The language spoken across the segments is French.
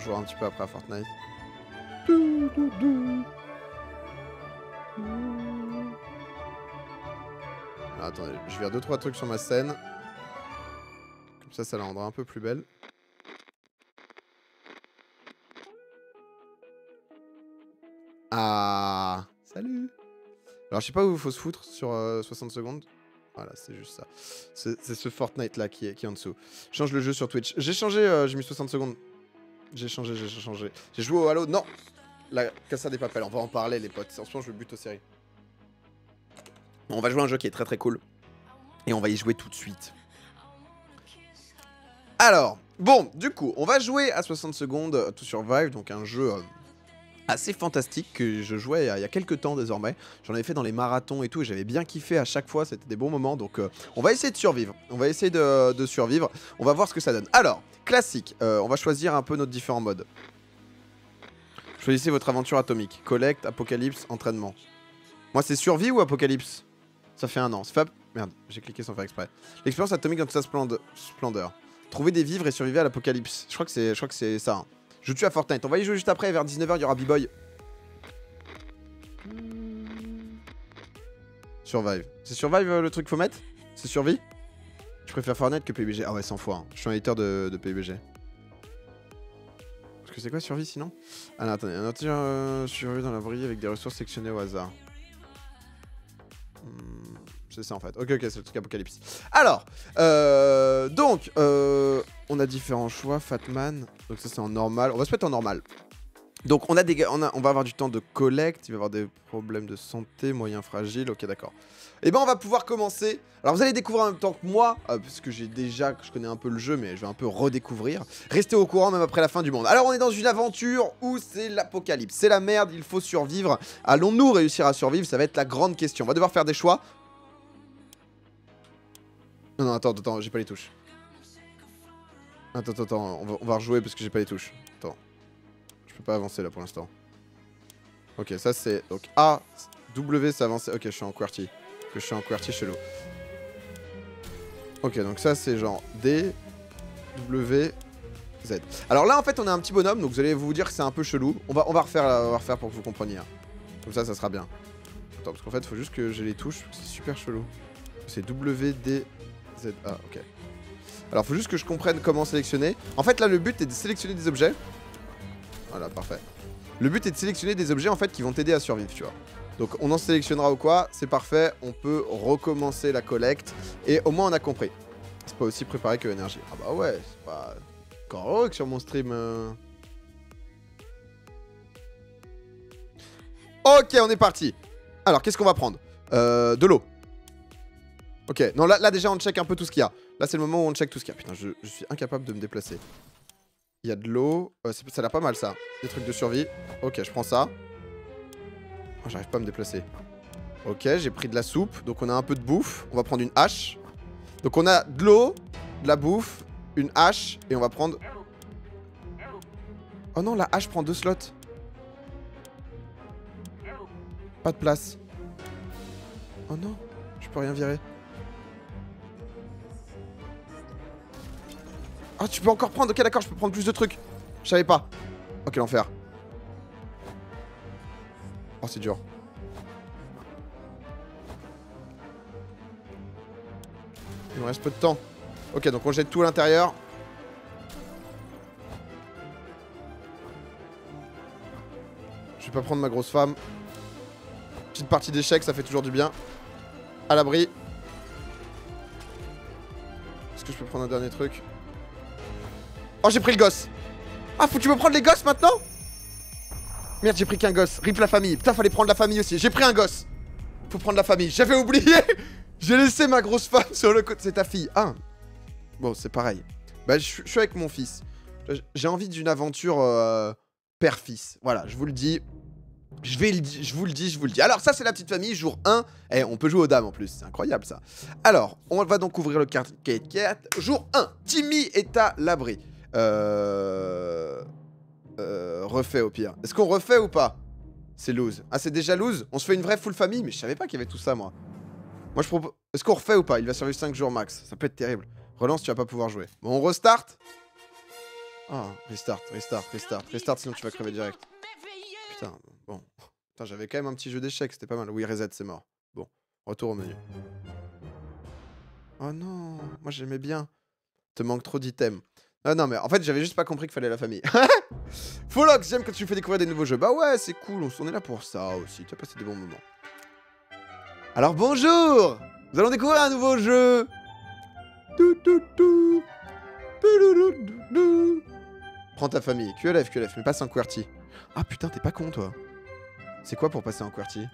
jouera un petit peu après à Fortnite. Alors, attendez, je vais faire 2-3 trucs sur ma scène. Comme ça la rendra un peu plus belle. Ah, salut. Alors, je sais pas où il faut se foutre sur 60 secondes. Voilà, c'est juste ça. C'est ce Fortnite là qui est en dessous. Je change le jeu sur Twitch. J'ai changé, j'ai mis 60 secondes. J'ai changé. J'ai joué au Halo. Non, la Casa des Papel. On va en parler, les potes. En ce moment, je bute aux séries. On va jouer à un jeu qui est très très cool. Et on va y jouer tout de suite. Alors, bon, du coup, on va jouer à 60 secondes To Survive. Donc un jeu assez fantastique que je jouais il y a quelques temps désormais. J'en avais fait dans les marathons et tout. Et j'avais bien kiffé à chaque fois. C'était des bons moments. Donc on va essayer de survivre. On va essayer de survivre. On va voir ce que ça donne. Alors, classique. On va choisir un peu nos différents modes. Choisissez votre aventure atomique. Collecte, apocalypse, entraînement. Moi, c'est survie ou apocalypse? Ça fait un an. Ça fait... Merde, j'ai cliqué sans faire exprès. L'expérience atomique dans toute sa splendeur. Trouver des vivres et survivre à l'apocalypse. Je crois que c'est ça. Hein. Je tue à Fortnite. On va y jouer juste après. Vers 19h, il y aura B-Boy. Survive. C'est Survive le truc qu'il faut mettre? C'est survie? Je préfère Fortnite que PUBG. Ah ouais, 100 fois. Hein. Je suis un hater de PUBG. Parce que c'est quoi survie sinon? Ah non, attendez. Un nature survie dans l'abri avec des ressources sélectionnées au hasard. C'est ça en fait. Ok, c'est le truc apocalypse. Alors, donc, on a différents choix. Fatman. Donc ça c'est en normal. On va se mettre en normal. Donc on va avoir du temps de collecte. Il va y avoir des problèmes de santé, moyens fragiles. Ok, d'accord. Et ben on va pouvoir commencer. Alors vous allez découvrir en même temps que moi, parce que je connais un peu le jeu, mais je vais un peu redécouvrir. Restez au courant même après la fin du monde. Alors on est dans une aventure où c'est l'apocalypse. C'est la merde, il faut survivre. Allons-nous réussir à survivre? Ça va être la grande question. On va devoir faire des choix. Non, attends, j'ai pas les touches. Attends, on va rejouer parce que j'ai pas les touches. Attends. Je peux pas avancer là pour l'instant. Ok, ça c'est... Donc A, W c'est avancer. Ok, je suis en QWERTY. Je suis en QWERTY chelou. Ok, donc ça c'est genre D, W, Z. Alors là en fait on a un petit bonhomme, donc vous allez vous dire que c'est un peu chelou. On va refaire pour que vous compreniez. Hein. Comme ça sera bien. Attends, parce qu'en fait il faut juste que j'ai les touches. C'est super chelou. C'est W, D, Z, A, ok. Alors faut juste que je comprenne comment sélectionner. En fait là le but est de sélectionner des objets. Voilà, parfait. Le but est de sélectionner des objets en fait qui vont t'aider à survivre, tu vois. Donc on en sélectionnera ou quoi, c'est parfait, on peut recommencer la collecte et au moins on a compris. C'est pas aussi préparé que l'énergie. Ah bah ouais, c'est pas encore heureux que sur mon stream. Ok, on est parti. Alors qu'est-ce qu'on va prendre? De l'eau. Ok, non là déjà on check un peu tout ce qu'il y a. Là c'est le moment où on check tout ce qu'il y a. Putain, je suis incapable de me déplacer. Il y a de l'eau. Ça a l'air pas mal ça. Des trucs de survie. Ok, je prends ça. Oh, j'arrive pas à me déplacer. Ok, j'ai pris de la soupe. Donc on a un peu de bouffe. On va prendre une hache. Donc on a de l'eau, de la bouffe, une hache. Et on va prendre... Oh non, la hache prend 2 slots. Pas de place. Oh non, je peux rien virer. Ah, tu peux encore prendre. Ok, d'accord, je peux prendre plus de trucs. Je savais pas. Ok, l'enfer. Oh, c'est dur. Il me reste peu de temps. Ok, donc on jette tout à l'intérieur. Je vais pas prendre ma grosse femme. Petite partie d'échecs, ça fait toujours du bien. À l'abri. Est-ce que je peux prendre un dernier truc? Oh, j'ai pris le gosse. Ah, faut que tu me prendre les gosses maintenant? Merde, j'ai pris qu'un gosse. Rip la famille. Putain, fallait prendre la famille aussi. J'ai pris un gosse. Faut prendre la famille. J'avais oublié. J'ai laissé ma grosse femme sur le côté. C'est ta fille. Ah. Bon, c'est pareil. Bah, je suis avec mon fils. J'ai envie d'une aventure père-fils. Voilà, je vous le dis. Je vous le dis. Alors, ça, c'est la petite famille. Jour 1. Eh, on peut jouer aux dames en plus. C'est incroyable, ça. Alors, on va donc ouvrir le carte 4. Jour 1. Timmy est à l'abri. Refait au pire. Est-ce qu'on refait ou pas? C'est loose. Ah, c'est déjà loose? On se fait une vraie full famille? Mais je savais pas qu'il y avait tout ça, moi. Moi, je propose... Est-ce qu'on refait ou pas? Il va survivre 5 jours max. Ça peut être terrible. Relance, tu vas pas pouvoir jouer. Bon, on restart. Oh, restart, sinon tu vas crever direct. Putain, bon. Putain, j'avais quand même un petit jeu d'échecs, c'était pas mal. Oui, reset, c'est mort. Bon, retour au menu. Oh non, moi j'aimais bien. Te manque trop d'items. Ah non, mais en fait, j'avais juste pas compris qu'il fallait la famille. Folox, j'aime quand tu fais découvrir des nouveaux jeux. Bah ouais, c'est cool, on est là pour ça aussi. Tu as passé des bons moments. Alors bonjour! Nous allons découvrir un nouveau jeu. Prends ta famille. QLF, mais passe en QWERTY. Ah putain, t'es pas con toi. C'est quoi pour passer en QWERTY?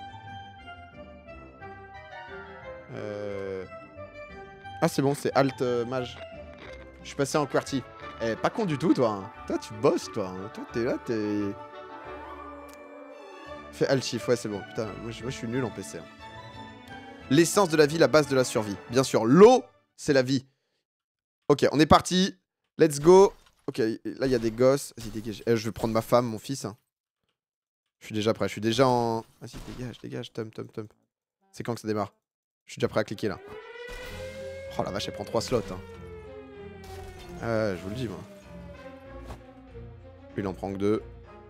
Ah c'est bon, c'est Alt Mage. Je suis passé en QWERTY. Eh, pas con du tout toi. Hein. Toi tu bosses toi. Hein. Toi t'es là, t'es... Fais Alt Shift, ouais c'est bon. Putain, moi je suis nul en PC. Hein. L'essence de la vie, la base de la survie. Bien sûr, l'eau, c'est la vie. Ok, on est parti. Let's go. Ok, là il y a des gosses. Vas-y, dégage. Je vais prendre ma femme, mon fils. Hein. Je suis déjà prêt, je suis déjà en... Vas-y, dégage, Tom. C'est quand que ça démarre? Je suis déjà prêt à cliquer là. Oh la vache, elle prend 3 slots. Hein. Je vous le dis, moi. Lui, il en prend que 2.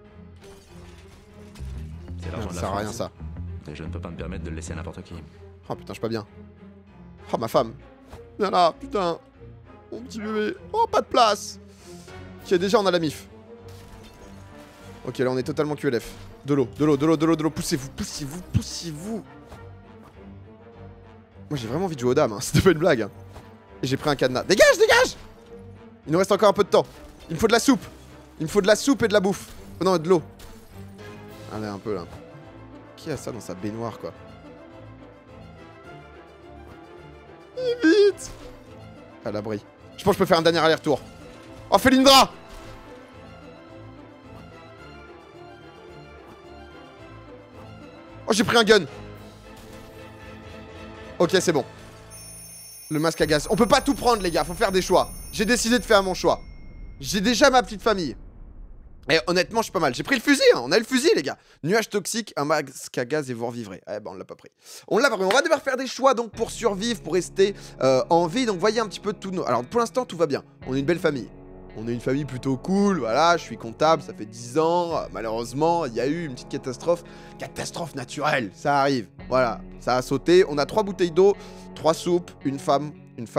C'est l'argent de la Ça sert à France. rien, ça. Et je ne peux pas me permettre de le laisser à n'importe qui. Oh putain, je suis pas bien. Oh, ma femme. Viens là, putain. Mon petit bébé. Oh, pas de place. Ok, déjà, on a la mif. Ok, là, on est totalement QLF. De l'eau. Poussez-vous. Moi, j'ai vraiment envie de jouer aux dames. Hein. C'était pas une blague. Hein. Et j'ai pris un cadenas. Dégage! Il nous reste encore un peu de temps. Il me faut de la soupe. Il me faut de la soupe et de la bouffe. Oh non, de l'eau. Allez, un peu là. Qui a ça dans sa baignoire, quoi? Vite! À l'abri. Je pense que je peux faire un dernier aller-retour. Oh, Felindra! Oh, j'ai pris un gun. Ok, c'est bon. Le masque à gaz. On peut pas tout prendre, les gars. Faut faire des choix. J'ai décidé de faire mon choix. J'ai déjà ma petite famille. Et honnêtement, je suis pas mal. J'ai pris le fusil, hein. On a le fusil, les gars. Nuage toxique, un masque à gaz et vous revivrez. Eh ben, on l'a pas pris. On l'a pas pris. On va devoir faire des choix, donc, pour survivre, pour rester en vie. Donc, voyez un petit peu tout nos... Alors, pour l'instant, tout va bien. On est une belle famille. On est une famille plutôt cool, voilà, je suis comptable, ça fait 10 ans. Malheureusement, il y a eu une petite catastrophe. Catastrophe naturelle, ça arrive. Voilà, ça a sauté. On a 3 bouteilles d'eau, 3 soupes, une femme...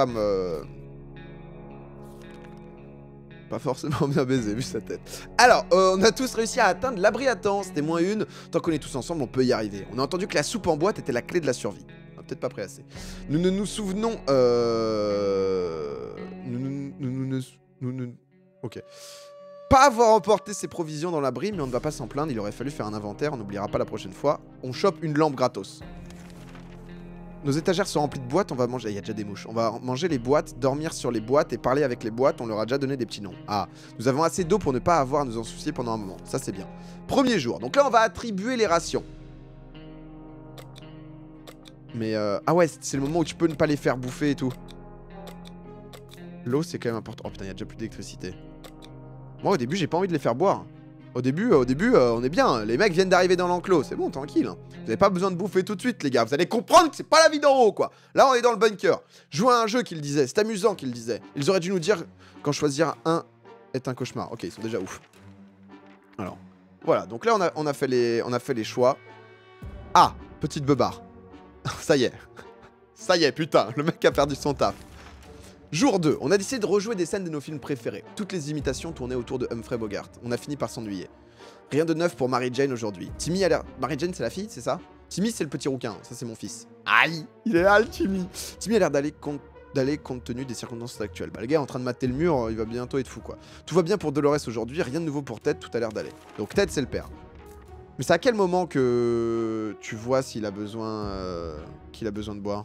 Pas forcément bien baisé, vu sa tête. Alors, on a tous réussi à atteindre l'abri à temps. C'était -1. Tant qu'on est tous ensemble, on peut y arriver. On a entendu que la soupe en boîte était la clé de la survie. On a peut-être pas pris assez. Nous ne nous souvenons... Ok. Pas avoir emporté ses provisions dans l'abri, mais on ne va pas s'en plaindre. Il aurait fallu faire un inventaire, on n'oubliera pas la prochaine fois. On chope une lampe gratos. Nos étagères sont remplies de boîtes, on va manger... Il y a déjà des mouches. On va manger les boîtes, dormir sur les boîtes et parler avec les boîtes. On leur a déjà donné des petits noms. Ah, nous avons assez d'eau pour ne pas avoir à nous en soucier pendant un moment. Ça, c'est bien. Premier jour. Donc là, on va attribuer les rations. Mais ah ouais, c'est le moment où tu peux ne pas les faire bouffer et tout. L'eau, c'est quand même important. Oh putain, il y a déjà plus d'électricité. Moi, au début, j'ai pas envie de les faire boire. Au début, on est bien. Les mecs viennent d'arriver dans l'enclos. C'est bon, tranquille. Vous n'avez pas besoin de bouffer tout de suite, les gars. Vous allez comprendre que c'est pas la vie d'en haut, quoi. Là, on est dans le bunker. Jouer à un jeu qu'il disait. C'est amusant qu'il disait. Ils auraient dû nous dire quand choisir un est un cauchemar. Ok, ils sont déjà ouf. Alors, voilà. Donc là, on a fait les choix. Ah, petite beubare. Ça y est. Ça y est, putain. Le mec a perdu son taf. Jour 2, on a décidé de rejouer des scènes de nos films préférés. Toutes les imitations tournaient autour de Humphrey Bogart. On a fini par s'ennuyer. Rien de neuf pour Mary Jane aujourd'hui. Timmy a l'air... Mary Jane, c'est la fille, c'est ça? Timmy, c'est le petit rouquin. Ça, c'est mon fils. Aïe, il est là, le Timmy. Timmy a l'air d'aller compte tenu des circonstances actuelles. Bah, le gars est en train de mater le mur, il va bientôt être fou, quoi. Tout va bien pour Dolores aujourd'hui, rien de nouveau pour Ted, tout a l'air d'aller. Donc Ted, c'est le père. Mais c'est à quel moment que tu vois s'il a besoin... qu'il a besoin de boire?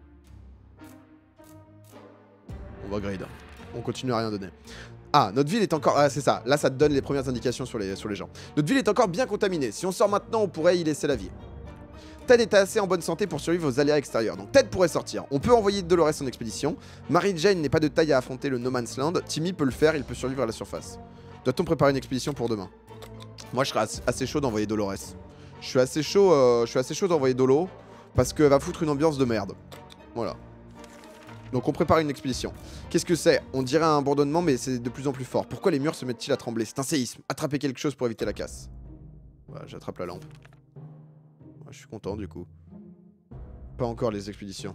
On va grade. On continue à rien donner. Ah, notre ville est encore... Ah, c'est ça. Là, ça te donne les premières indications sur les gens. Notre ville est encore bien contaminée. Si on sort maintenant, on pourrait y laisser la vie. Ted est assez en bonne santé pour survivre aux aléas extérieurs. Donc Ted pourrait sortir. On peut envoyer Dolores en expédition. Mary Jane n'est pas de taille à affronter le No Man's Land. Timmy peut le faire, il peut survivre à la surface. Doit-on préparer une expédition pour demain? Moi, je serais assez chaud d'envoyer Dolores. Je suis assez chaud d'envoyer Dolo. Parce qu'elle va foutre une ambiance de merde. Voilà. Donc on prépare une expédition. Qu'est-ce que c'est? On dirait un bourdonnement, mais c'est de plus en plus fort. Pourquoi les murs se mettent-ils à trembler? C'est un séisme. Attrapez quelque chose pour éviter la casse. Voilà, j'attrape la lampe. Ouais, je suis content du coup. Pas encore les expéditions.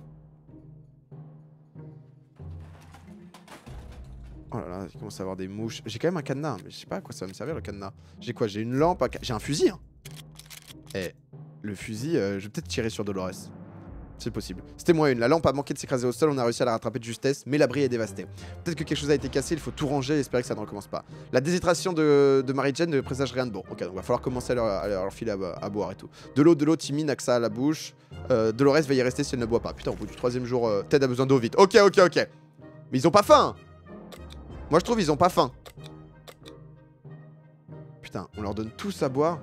Oh là là, il commence à avoir des mouches. J'ai quand même un cadenas, mais je sais pas à quoi ça va me servir le cadenas. J'ai quoi? J'ai une lampe, j'ai un fusil. Hein. Eh, le fusil, je vais peut-être tirer sur Dolores. C'est possible. C'était moins une. La lampe a manqué de s'écraser au sol, on a réussi à la rattraper de justesse, mais l'abri est dévasté. Peut-être que quelque chose a été cassé, il faut tout ranger et espérer que ça ne recommence pas. La déshydratation de Mary-Jane ne présage rien de bon. Ok, donc va falloir commencer à leur filer à boire et tout. De l'eau, Timmy n'a que ça à la bouche. Dolores va y rester si elle ne boit pas. Putain, au bout du 3e jour, Ted a besoin d'eau vite. Ok. Mais ils ont pas faim. Moi je trouve ils ont pas faim. Putain, on leur donne tous à boire.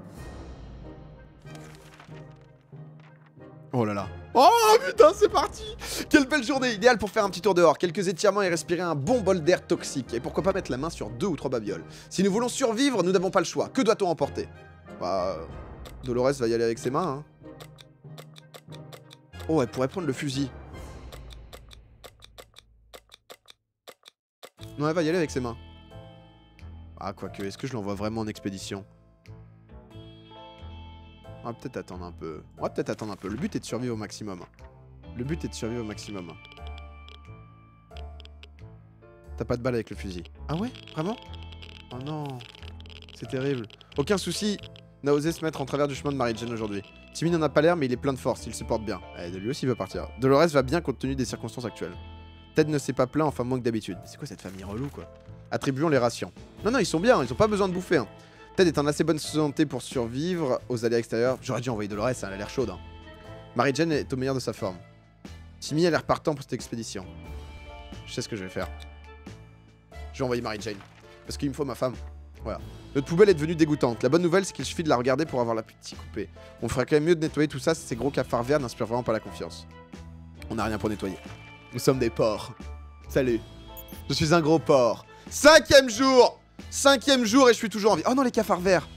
Oh là là. Oh putain, c'est parti. Quelle belle journée, idéale pour faire un petit tour dehors. Quelques étirements et respirer un bon bol d'air toxique. Et pourquoi pas mettre la main sur 2 ou 3 babioles. Si nous voulons survivre, nous n'avons pas le choix. Que doit-on emporter? Bah... Dolores va y aller avec ses mains, hein. Oh, elle pourrait prendre le fusil. Non, elle va y aller avec ses mains. Ah, quoique, est-ce que je l'envoie vraiment en expédition? On va peut-être attendre un peu. Le but est de survivre au maximum. T'as pas de balle avec le fusil. Ah ouais? Vraiment? Oh non. C'est terrible. Aucun souci n'a osé se mettre en travers du chemin de Mary-Jane aujourd'hui. Timmy n'en a pas l'air, mais il est plein de force. Il se porte bien. Et lui aussi veut partir. Dolores va bien compte tenu des circonstances actuelles. Ted ne s'est pas plaint, enfin moins que d'habitude. C'est quoi cette famille relou, quoi? Attribuons les rations. Non, ils sont bien. Ils ont pas besoin de bouffer, hein. Ted est en assez bonne santé pour survivre aux aléas extérieurs. J'aurais dû envoyer Dolores, elle a l'air chaude. Hein. Mary-Jane est au meilleur de sa forme. Timmy a l'air partant pour cette expédition. Je sais ce que je vais faire. Je vais envoyer Mary-Jane. Parce qu'il me faut ma femme. Voilà. Notre poubelle est devenue dégoûtante. La bonne nouvelle, c'est qu'il suffit de la regarder pour avoir la petite coupée. On ferait quand même mieux de nettoyer tout ça, ces gros cafards verts n'inspirent vraiment pas la confiance. On n'a rien pour nettoyer. Nous sommes des porcs. Salut. Je suis un gros porc. 5e jour! 5e jour et je suis toujours en vie. Oh non, les cafards verts.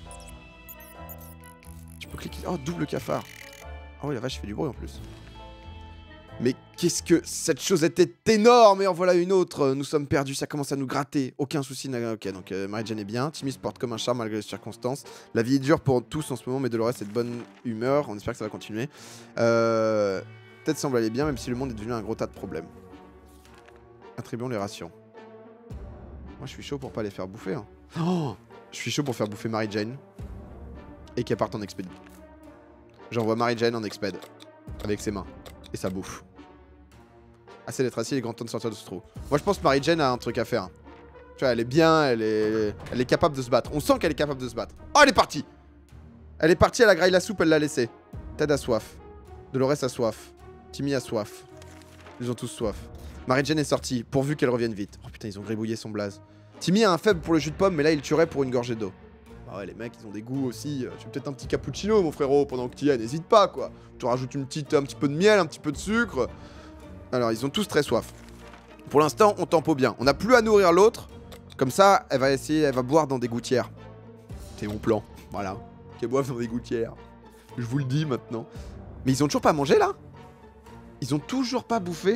Je peux cliquer. Oh, double cafard. Oh oui, la vache, je fais du bruit en plus. Mais qu'est-ce que cette chose était énorme. Et en voilà une autre. Nous sommes perdus, ça commence à nous gratter. Aucun souci. Ok, donc Mary-Jane est bien. Timmy se porte comme un chat malgré les circonstances. La vie est dure pour tous en ce moment, mais Dolores est de bonne humeur. On espère que ça va continuer. Peut-être semble aller bien, même si le monde est devenu un gros tas de problèmes. Attribuons les rations. Moi, je suis chaud pour pas les faire bouffer. Hein. Oh, je suis chaud pour faire bouffer Mary-Jane. Et qu'elle parte en expéd. J'envoie Mary-Jane en expéd. Avec ses mains. Et ça bouffe. Assez d'être assis, il est grand temps de sortir de ce trou. Moi, je pense que Mary-Jane a un truc à faire. Tu vois, elle est bien, elle est capable de se battre. On sent qu'elle est capable de se battre. Oh, elle est partie! Elle est partie, elle a graillé la soupe, elle l'a laissée. Ted a soif. Dolores a soif. Timmy a soif. Ils ont tous soif. Mary-Jane est sortie, pourvu qu'elle revienne vite. Oh putain, ils ont gribouillé son blaze. Timmy a un faible pour le jus de pomme, mais là, il tuerait pour une gorgée d'eau. Bah ouais, les mecs, ils ont des goûts aussi. Tu veux peut-être un petit cappuccino, mon frérot, pendant que tu y es, n'hésite pas, quoi. Tu te rajoutes un petit peu de miel, un petit peu de sucre. Alors, ils ont tous très soif. Pour l'instant, on tempo bien. On n'a plus à nourrir l'autre. Comme ça, elle va boire dans des gouttières. C'est mon plan, voilà. Qu'elle boive dans des gouttières. Je vous le dis maintenant. Mais ils ont toujours pas mangé, là? Ils ont toujours pas bouffé?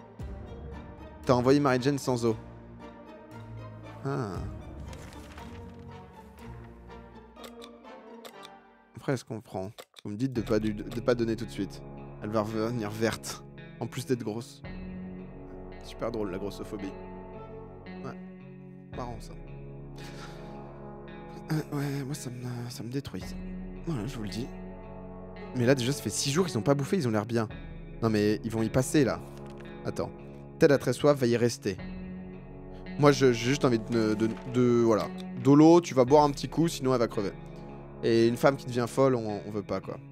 T'as envoyé Mary-Jane sans eau. Ah. Après, est-ce qu'on prend? Vous me dites de pas donner tout de suite. Elle va revenir verte. En plus d'être grosse. Super drôle, la grossophobie. Ouais. Marrant, ça. Ouais, moi, ça me détruit, ça. Voilà, je vous le dis. Mais là, déjà, ça fait 6 jours qu'ils ont pas bouffé, ils ont l'air bien. Non, mais ils vont y passer, là. Attends. Ted a très soif, va y rester. Moi, j'ai juste envie voilà. Dolo, tu vas boire un petit coup, sinon elle va crever. Et une femme qui devient folle, on veut pas, quoi.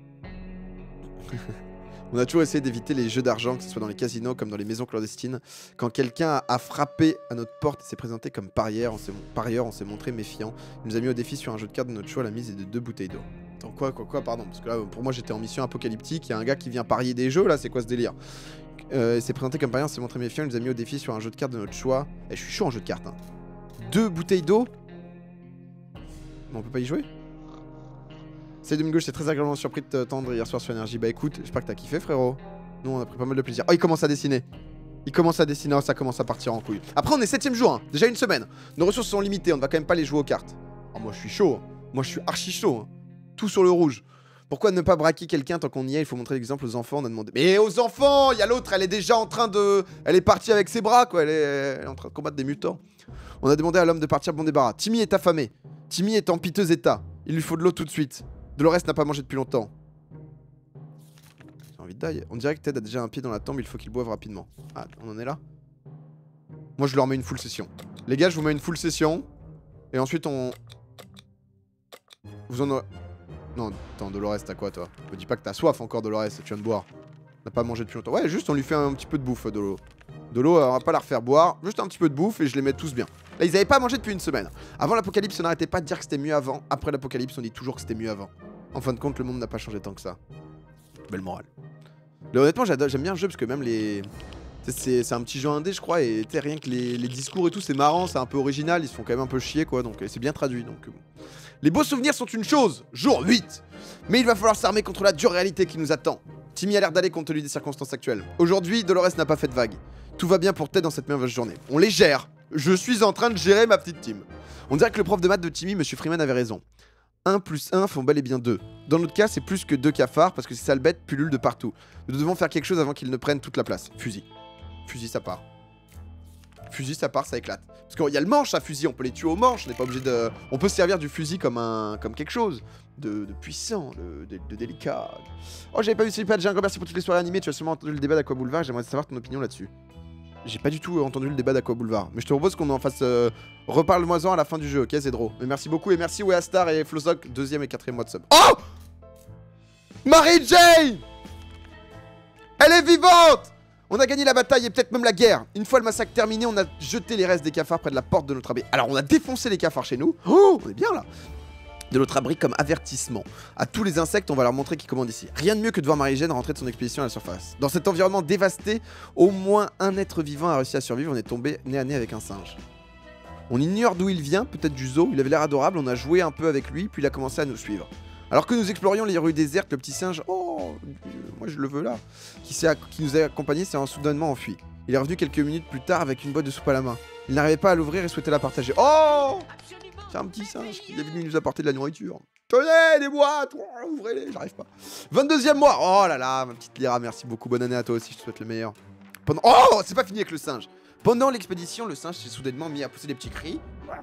On a toujours essayé d'éviter les jeux d'argent, que ce soit dans les casinos comme dans les maisons clandestines. Quand quelqu'un a frappé à notre porte et s'est présenté comme parieur, on s'est montré méfiant. Il nous a mis au défi sur un jeu de cartes de notre choix, la mise est de 2 bouteilles d'eau. Attends, quoi, pardon. Parce que là, pour moi, j'étais en mission apocalyptique. Il y a un gars qui vient parier des jeux, là, c'est quoi ce délire? Il s'est présenté comme parieur, on s'est montré méfiant, il nous a mis au défi sur un jeu de cartes de notre choix. Et je suis chaud en jeu de cartes, hein. 2 bouteilles d'eau? On peut pas y jouer? Salut Domingo, j'étais très agréablement surpris de t'entendre hier soir sur Énergie. Bah écoute, j'espère que t'as kiffé, frérot. Nous, on a pris pas mal de plaisir. Oh, il commence à dessiner. Il commence à dessiner, ça commence à partir en couille. Après, on est 7ème jour, hein. Déjà une semaine. Nos ressources sont limitées, on ne va quand même pas les jouer aux cartes. Oh, moi, je suis chaud. Hein. Moi, je suis archi chaud. Hein. Tout sur le rouge. Pourquoi ne pas braquer quelqu'un tant qu'on y est? Il faut montrer l'exemple aux enfants, on a demandé. Mais aux enfants! Il y a l'autre, elle est déjà en train de... Elle est partie avec ses bras, quoi. Elle est en train de combattre des mutants. On a demandé à l'homme de partir bon débarras. Timmy est affamé. Timmy est en piteux état. Il lui faut de l'eau tout de suite. Dolores n'a pas mangé depuis longtemps. J'ai envie de die. On dirait que Ted a déjà un pied dans la tombe, il faut qu'il boive rapidement. Ah, on en est là? Moi, je leur mets une full session. Les gars, je vous mets une full session. Et ensuite, on... Vous en aurez... Non, attends, Dolores, t'as quoi, toi? Me dis pas que t'as soif encore, Dolores, tu viens de boire. On n'a pas mangé depuis longtemps. Ouais, juste, on lui fait un petit peu de bouffe, de l'eau. De l'eau, on va pas la refaire boire. Juste un petit peu de bouffe et je les mets tous bien. Là, ils avaient pas mangé depuis une semaine. Avant l'apocalypse, on n'arrêtait pas de dire que c'était mieux avant. Après l'apocalypse, on dit toujours que c'était mieux avant. En fin de compte, le monde n'a pas changé tant que ça. Belle morale. Mais honnêtement, j'aime bien le jeu parce que même les... C'est un petit jeu indé, je crois, et rien que les discours et tout, c'est marrant, c'est un peu original, ils se font quand même un peu chier, quoi, donc c'est bien traduit, donc... Les beaux souvenirs sont une chose, jour 8. Mais il va falloir s'armer contre la dure réalité qui nous attend. Timmy a l'air d'aller compte tenu des circonstances actuelles. Aujourd'hui, Dolores n'a pas fait de vague. Tout va bien pour Ted dans cette merveilleuse journée. On les gère. Je suis en train de gérer ma petite team. On dirait que le prof de maths de Timmy, Monsieur Freeman, avait raison. 1 plus 1 font bel et bien 2. Dans notre cas, c'est plus que 2 cafards parce que ces sales bêtes pullulent de partout. Nous devons faire quelque chose avant qu'ils ne prennent toute la place. Fusil. Fusil, ça part. Fusil, ça part, ça éclate. Parce qu'il y a le manche à fusil, on peut les tuer au manche, on n'est pas obligé de... On peut se servir du fusil comme quelque chose de puissant, de délicat. Oh, j'avais pas vu ce pad, j'ai un grand merci pour toutes les soirées animées, tu as seulement entendu le débat d'Aqua Boulevard, j'aimerais savoir ton opinion là-dessus. J'ai pas du tout entendu le débat d'Aqua Boulevard, mais je te propose qu'on en fasse... Reparle-moi-en à la fin du jeu, ok Zedro. Mais merci beaucoup, et merci Weastar et Flozok, 2e et 4e mois de sub. Oh Mary Jane! Elle est vivante! On a gagné la bataille et peut-être même la guerre. Une fois le massacre terminé, on a jeté les restes des cafards près de la porte de notre abri. Alors on a défoncé les cafards chez nous. Oh, on est bien là. De notre abri comme avertissement. À tous les insectes, on va leur montrer qui commande ici. Rien de mieux que de voir Marie-Jeanne rentrer de son expédition à la surface. Dans cet environnement dévasté, au moins un être vivant a réussi à survivre. On est tombé nez à nez avec un singe. On ignore d'où il vient, peut-être du zoo. Il avait l'air adorable, on a joué un peu avec lui, puis il a commencé à nous suivre. Alors que nous explorions les rues désertes, le petit singe, oh, moi je le veux là, qui nous a accompagnés s'est soudainement enfui. Il est revenu quelques minutes plus tard avec une boîte de soupe à la main. Il n'arrivait pas à l'ouvrir et souhaitait la partager. Oh, c'est un petit singe qui est venu nous apporter de la nourriture. Tenez, des boîtes, oh, ouvrez-les, j'arrive pas. 22e mois, oh là là, ma petite Lyra, merci beaucoup, bonne année à toi aussi, je te souhaite le meilleur. Oh, c'est pas fini avec le singe. Pendant l'expédition, le singe s'est soudainement mis à pousser des petits cris.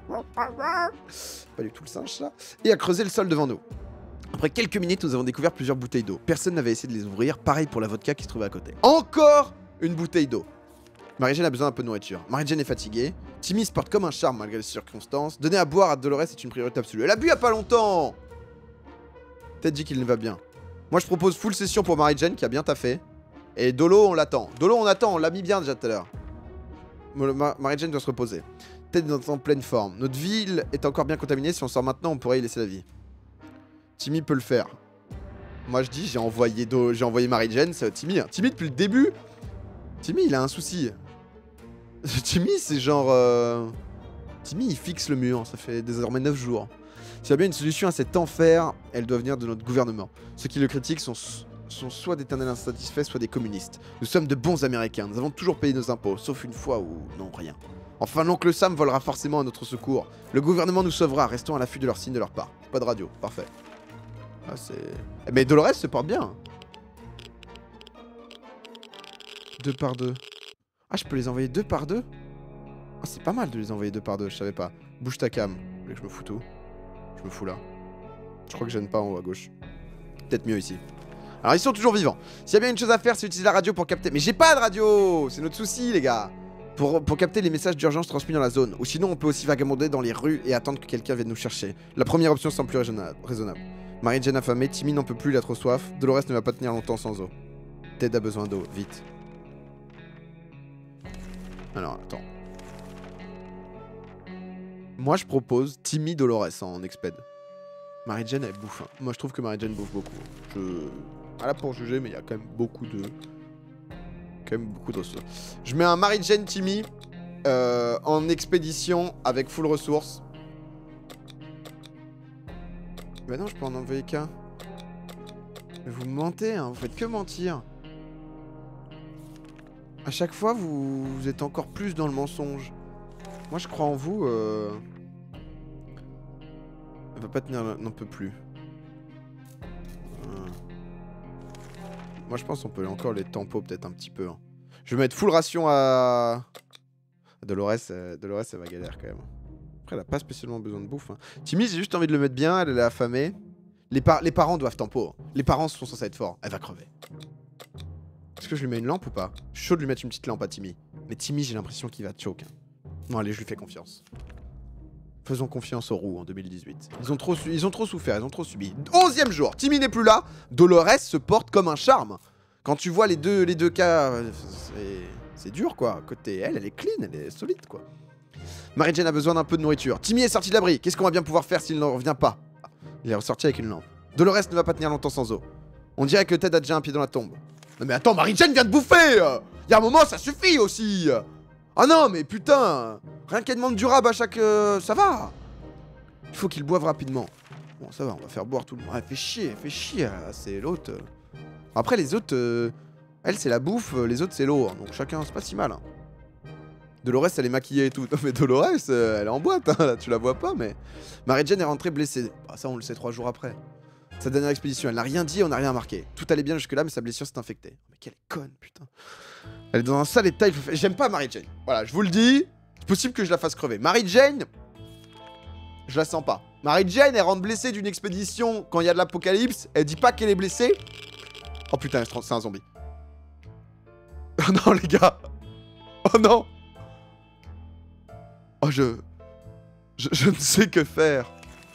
Pas du tout le singe ça. Et à creuser le sol devant nous. Après quelques minutes, nous avons découvert plusieurs bouteilles d'eau. Personne n'avait essayé de les ouvrir. Pareil pour la vodka qui se trouvait à côté. Encore une bouteille d'eau. Marie-Jeanne a besoin d'un peu de nourriture. Marie-Jeanne est fatiguée. Timmy se porte comme un charme malgré les circonstances. Donner à boire à Dolores est une priorité absolue. Elle a bu il y a pas longtemps. Ted dit qu'il ne va bien. Moi, je propose full session pour Marie-Jeanne qui a bien taffé. Et Dolo, on l'attend. Dolo, on attend. On l'a mis bien déjà tout à l'heure. Marie-Jeanne doit se reposer. Ted est en pleine forme. Notre ville est encore bien contaminée. Si on sort maintenant, on pourrait y laisser la vie. Timmy peut le faire. Moi je dis j'ai envoyé Marie-Jeanne, c'est Timmy. Timmy depuis le début. Timmy il a un souci. Timmy c'est genre... Timmy il fixe le mur, ça fait désormais 9 jours. S'il y a bien une solution à cet enfer, elle doit venir de notre gouvernement. Ceux qui le critiquent sont soit d'éternels insatisfaits, soit des communistes. Nous sommes de bons Américains, nous avons toujours payé nos impôts, sauf une fois où... non, rien. Enfin l'oncle Sam volera forcément à notre secours. Le gouvernement nous sauvera, restons à l'affût de leurs signes de leur part. Pas de radio, parfait. Ah, c'est... Mais Dolores se porte bien. 2 par 2. Ah, je peux les envoyer 2 par 2. Ah, c'est pas mal de les envoyer 2 par 2, je savais pas. Bouge ta cam. Vous voulez que je me fous où? Je me fous là. Je crois que je gêne pas en haut à gauche. Peut-être mieux ici. Alors, ils sont toujours vivants. S'il y a bien une chose à faire, c'est utiliser la radio pour capter... Mais j'ai pas de radio. C'est notre souci, les gars. Pour capter les messages d'urgence transmis dans la zone. Ou sinon, on peut aussi vagabonder dans les rues et attendre que quelqu'un vienne nous chercher. La première option semble plus raisonnable. Marie-Jeanne affamée, Timmy n'en peut plus, il a trop soif. Dolores ne va pas tenir longtemps sans eau. Ted a besoin d'eau, vite. Alors, attends. Moi, je propose Timmy Dolores en exped. Marie-Jeanne, elle bouffe. Hein. Moi, je trouve que Marie-Jeanne bouffe beaucoup. Pas là pour juger, mais il y a quand même beaucoup de... ressources. Je mets un Marie-Jeanne Timmy en expédition avec full ressources. Bah non, je peux en envoyer qu'un. Mais vous mentez, hein, vous faites que mentir. À chaque fois, vous êtes encore plus dans le mensonge. Moi, je crois en vous. Elle va pas tenir... N'en peut plus. Moi, je pense qu'on peut encore les tempo peut-être un petit peu. Hein. Je vais mettre full ration à... Dolores, Dolores, elle va galère quand même. Après, elle a pas spécialement besoin de bouffe. Hein. Timmy, j'ai juste envie de le mettre bien. Elle est affamée. Les parents doivent tempo. Hein. Les parents sont censés être forts. Elle va crever. Est-ce que je lui mets une lampe ou pas? Je suis chaud de lui mettre une petite lampe à Timmy. Mais Timmy, j'ai l'impression qu'il va choke. Hein. Non, allez, je lui fais confiance. Faisons confiance aux roues en 2018. Ils ont trop souffert, ils ont trop subi. 11e jour, Timmy n'est plus là. Dolores se porte comme un charme. Quand tu vois les deux cas, c'est dur quoi. Côté elle est clean, elle est solide quoi. Mary Jane a besoin d'un peu de nourriture. Timmy est sorti de l'abri. Qu'est-ce qu'on va bien pouvoir faire s'il ne revient pas? Il est ressorti avec une lampe. Dolores ne va pas tenir longtemps sans eau. On dirait que Ted a déjà un pied dans la tombe. Non mais attends, Mary Jane vient de bouffer. Il y a un moment, ça suffit aussi. Ah non, mais putain. Rien qu'elle demande du rab à chaque... ça va. Il faut qu'ils boivent rapidement. Bon, ça va, on va faire boire tout le monde. Ah, elle fait chier. C'est l'autre. Après, les autres... elle, c'est la bouffe. Les autres, c'est l'eau. Hein, donc chacun, c'est pas si mal. Hein. Dolores, elle est maquillée et tout. Non, mais Dolores, elle est en boîte. Hein, là, tu la vois pas, mais... Mary Jane est rentrée blessée. Bah, ça, on le sait 3 jours après. Sa dernière expédition, elle n'a rien dit, on n'a rien marqué. Tout allait bien jusque-là, mais sa blessure s'est infectée. Mais quelle conne, putain. Elle est dans un sale état. J'aime pas Mary Jane. Voilà, je vous le dis. C'est possible que je la fasse crever. Mary Jane, je la sens pas. Mary Jane, elle rentre blessée d'une expédition quand il y a de l'apocalypse. Elle dit pas qu'elle est blessée. Oh putain, c'est un zombie. Oh non, les gars. Oh non. Oh, je ne sais que faire.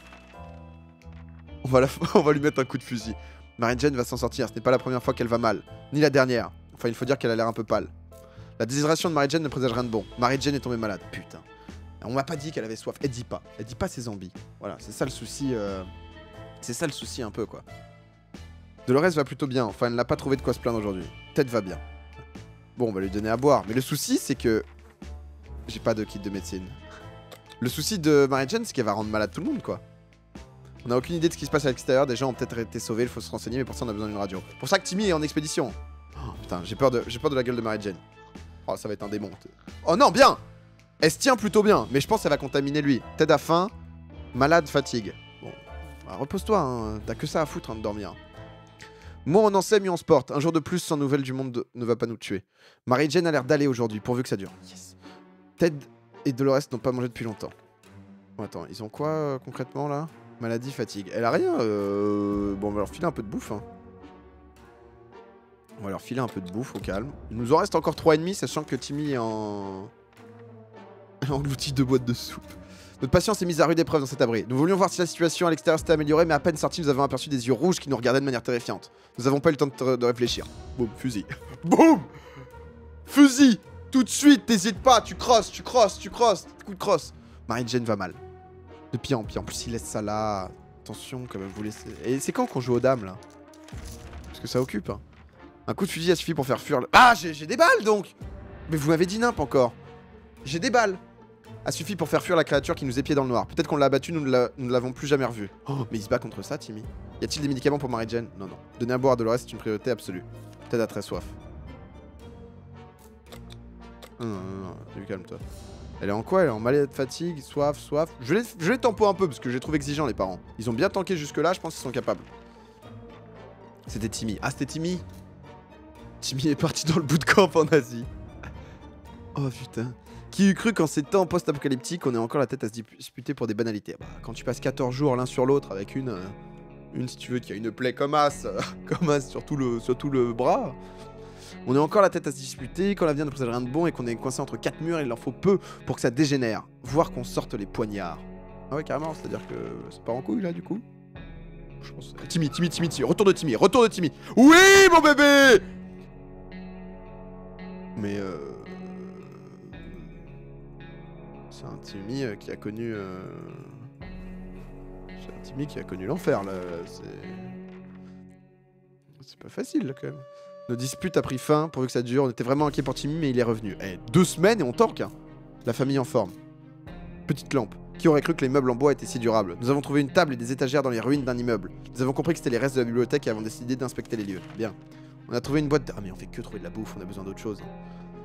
On va lui mettre un coup de fusil. Mary Jane va s'en sortir. Ce n'est pas la première fois qu'elle va mal. Ni la dernière. Enfin, il faut dire qu'elle a l'air un peu pâle. La déshydratation de Mary Jane ne présage rien de bon. Mary Jane est tombée malade. Putain. On m'a pas dit qu'elle avait soif. Elle dit pas. Elle dit pas ses zombies. Voilà, c'est ça le souci. C'est ça le souci un peu, quoi. Dolores va plutôt bien. Enfin, elle n'a pas trouvé de quoi se plaindre aujourd'hui. Ted va bien. Bon, on va lui donner à boire. Mais le souci, c'est que... j'ai pas de kit de médecine. Le souci de Mary Jane, c'est qu'elle va rendre malade tout le monde, quoi. On n'a aucune idée de ce qui se passe à l'extérieur. Des gens ont peut-être été sauvés. Il faut se renseigner. Mais pour ça, on a besoin d'une radio. Pour ça que Timmy est en expédition. Oh, putain, j'ai peur de la gueule de Mary Jane. Oh, ça va être un démon. Oh non, bien. Elle se tient plutôt bien, mais je pense qu'elle va contaminer lui. Ted a faim, malade, fatigue. Bon, bah, repose-toi, hein. T'as que ça à foutre hein, de dormir. Moins on en sait, mieux on se porte. Un jour de plus sans nouvelles du monde ne va pas nous tuer. Mary Jane a l'air d'aller aujourd'hui, pourvu que ça dure. Yes. Ted et Dolores n'ont pas mangé depuis longtemps. Bon, attends, ils ont quoi concrètement là? Maladie, fatigue. Elle a rien. Bon, on va leur filer un peu de bouffe. Hein. On va leur filer un peu de bouffe au calme. Il nous en reste encore 3,5, sachant que Timmy est en... englouti 2 boîtes de soupe. Notre patience est mise à rude épreuve dans cet abri. Nous voulions voir si la situation à l'extérieur s'était améliorée, mais à peine sortis, nous avons aperçu des yeux rouges qui nous regardaient de manière terrifiante. Nous n'avons pas eu le temps de réfléchir. Boum, fusil. Boum. Fusil. Tout de suite, t'hésites pas, tu crosses. Coup de crosse. Mary Jane va mal. De pire en pire. En plus, il laisse ça là. Attention, quand même, vous laissez... Et c'est quand qu'on joue aux dames, là? Parce que ça occupe, hein. Un coup de fusil a suffi pour faire fuir le... Ah, j'ai des balles, donc. Mais vous m'avez dit nimp encore. J'ai des balles. A suffi pour faire fuir la créature qui nous épiait dans le noir. Peut-être qu'on l'a abattu, nous ne l'avons plus jamais revu. Oh, mais il se bat contre ça, Timmy. Y a-t-il des médicaments pour Mary Jane? Non, non. Donner à boire à Dolores, c'est une priorité absolue. Ted a très soif. Non, calme-toi. Elle est en quoi? Elle est en maladie de fatigue, soif. Je les tempo un peu parce que je les trouve exigeants, les parents. Ils ont bien tanké jusque-là, je pense qu'ils sont capables. C'était Timmy. Ah, c'était Timmy. Timmy est parti dans le bootcamp en Asie. Oh putain. Qui eût cru qu'en ces temps post-apocalyptiques, on ait encore la tête à se disputer pour des banalités. Bah, quand tu passes 14 jours l'un sur l'autre avec une si tu veux, qui a une plaie comme as, sur tout le bras, on est encore la tête à se disputer. Quand l'avenir ne présage rien de bon et qu'on est coincé entre 4 murs, il en faut peu pour que ça dégénère. Voire qu'on sorte les poignards. Ah ouais, carrément, c'est-à-dire que c'est pas en couille là du coup. Je pense... Timmy. Retour de Timmy. Oui, mon bébé. Mais c'est un Timmy qui a connu... C'est un Timmy qui a connu l'enfer, là. C'est pas facile, là, quand même. Nos disputes a pris fin, pourvu que ça dure. On était vraiment inquiets pour Timmy, mais il est revenu. Eh, 2 semaines et on tank, hein. La famille en forme. Petite lampe. Qui aurait cru que les meubles en bois étaient si durables? Nous avons trouvé une table et des étagères dans les ruines d'un immeuble. Nous avons compris que c'était les restes de la bibliothèque et avons décidé d'inspecter les lieux. Bien. On a trouvé une boîte de... Ah mais on fait que trouver de la bouffe, on a besoin d'autre chose.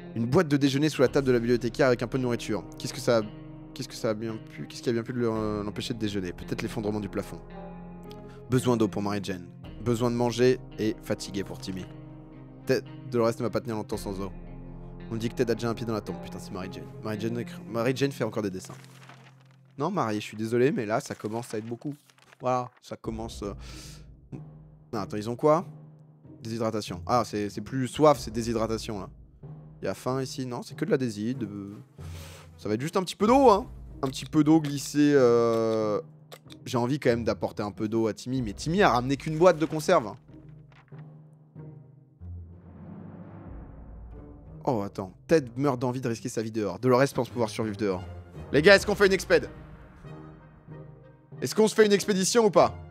Une boîte de déjeuner sous la table de la bibliothécaire avec un peu de nourriture. Qu'est-ce qui a bien pu l'empêcher de déjeuner? Peut-être l'effondrement du plafond. Besoin d'eau pour Mary-Jane. Besoin de manger et fatigué pour Timmy. Dolores ne va pas tenir longtemps sans eau. On dit que Ted a déjà un pied dans la tombe. Putain, c'est Mary-Jane. Mary-Jane fait encore des dessins. Non, Marie, je suis désolé, mais là, ça commence à être beaucoup. Voilà, ça commence... Non, attends, ils ont quoi? Déshydratation. Ah, c'est plus soif, c'est déshydratation, là. Il y a faim ici. Non, c'est que de la déshyd. Ça va être juste un petit peu d'eau, hein. Un petit peu d'eau glissée. J'ai envie quand même d'apporter un peu d'eau à Timmy, mais Timmy a ramené qu'une boîte de conserve. Oh, attends. Ted meurt d'envie de risquer sa vie dehors. Dolores pense pouvoir survivre dehors. Les gars, est-ce qu'on fait une expéd? Est-ce qu'on se fait une expédition ou pas?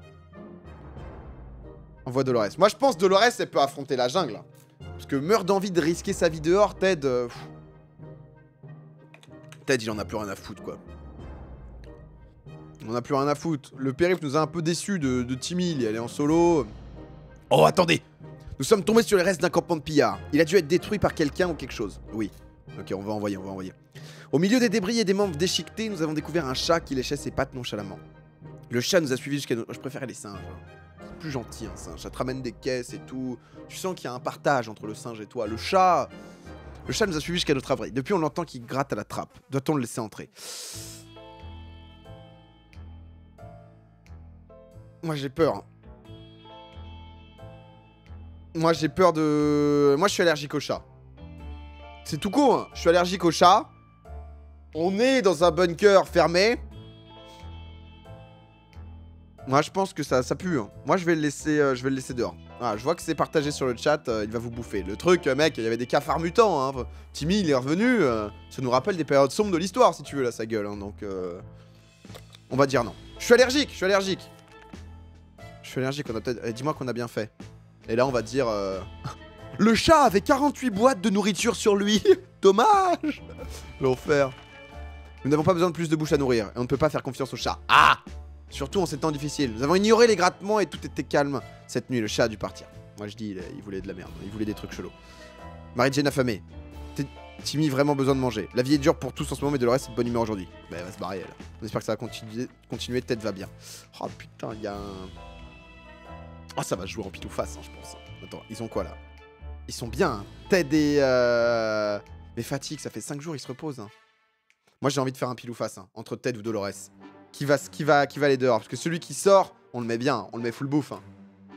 Envoie Dolores. Moi, je pense que Dolores, elle peut affronter la jungle. Hein. Parce que meurt d'envie de risquer sa vie dehors, Ted... Ted, il en a plus rien à foutre, quoi. On en a plus rien à foutre. Le périple nous a un peu déçus de Timmy. Il est allé en solo. Oh, attendez! Nous sommes tombés sur les restes d'un campement de pillards. Il a dû être détruit par quelqu'un ou quelque chose. Oui. Ok, on va envoyer. Au milieu des débris et des membres déchiquetés, nous avons découvert un chat qui léchait ses pattes nonchalamment. Le chat nous a suivis jusqu'à... Je préférais les singes. C'est plus gentil, un singe. Ça te ramène des caisses et tout. Tu sens qu'il y a un partage entre le singe et toi. Le chat nous a suivis jusqu'à notre abri. Depuis, on l'entend qu'il gratte à la trappe. Doit-on le laisser entrer? Moi, j'ai peur. Moi, j'ai peur de... Moi, je suis allergique au chat. C'est tout con, hein. Je suis allergique au chat. On est dans un bunker fermé. Moi, je pense que ça pue. Hein. Moi, je vais le laisser dehors. Voilà, je vois que c'est partagé sur le chat. Il va vous bouffer. Le truc, mec, il y avait des cafards mutants. Hein. Timmy, il est revenu. Ça nous rappelle des périodes sombres de l'histoire, si tu veux, là, sa gueule. Hein. Donc, on va dire non. Je suis allergique. On a peut-être... Dis-moi qu'on a bien fait. Et là, on va dire... Le chat avait 48 boîtes de nourriture sur lui. Dommage. L'enfer. Nous n'avons pas besoin de plus de bouche à nourrir. Et on ne peut pas faire confiance au chat. Ah! Surtout en ces temps difficiles. Nous avons ignoré les grattements et tout était calme. Cette nuit, le chat a dû partir. Moi, je dis, il voulait de la merde. Il voulait des trucs chelous. Mary-Jane affamée. Timmy vraiment besoin de manger. La vie est dure pour tous en ce moment, mais Dolores est de bonne humeur aujourd'hui. Bah, elle va se barrer, elle. On espère que ça va continuer. Ted va bien. Oh putain, il y a un... Oh, ça va jouer en pile ou face, hein, je pense. Attends, ils ont quoi là? Ils sont bien. Hein. Ted et... Mais fatigue, ça fait 5 jours, ils se reposent. Hein. Moi, j'ai envie de faire un pile ou face hein, entre Ted ou Dolores. Qui va aller dehors? Parce que celui qui sort, on le met bien. On le met full bouffe. Hein.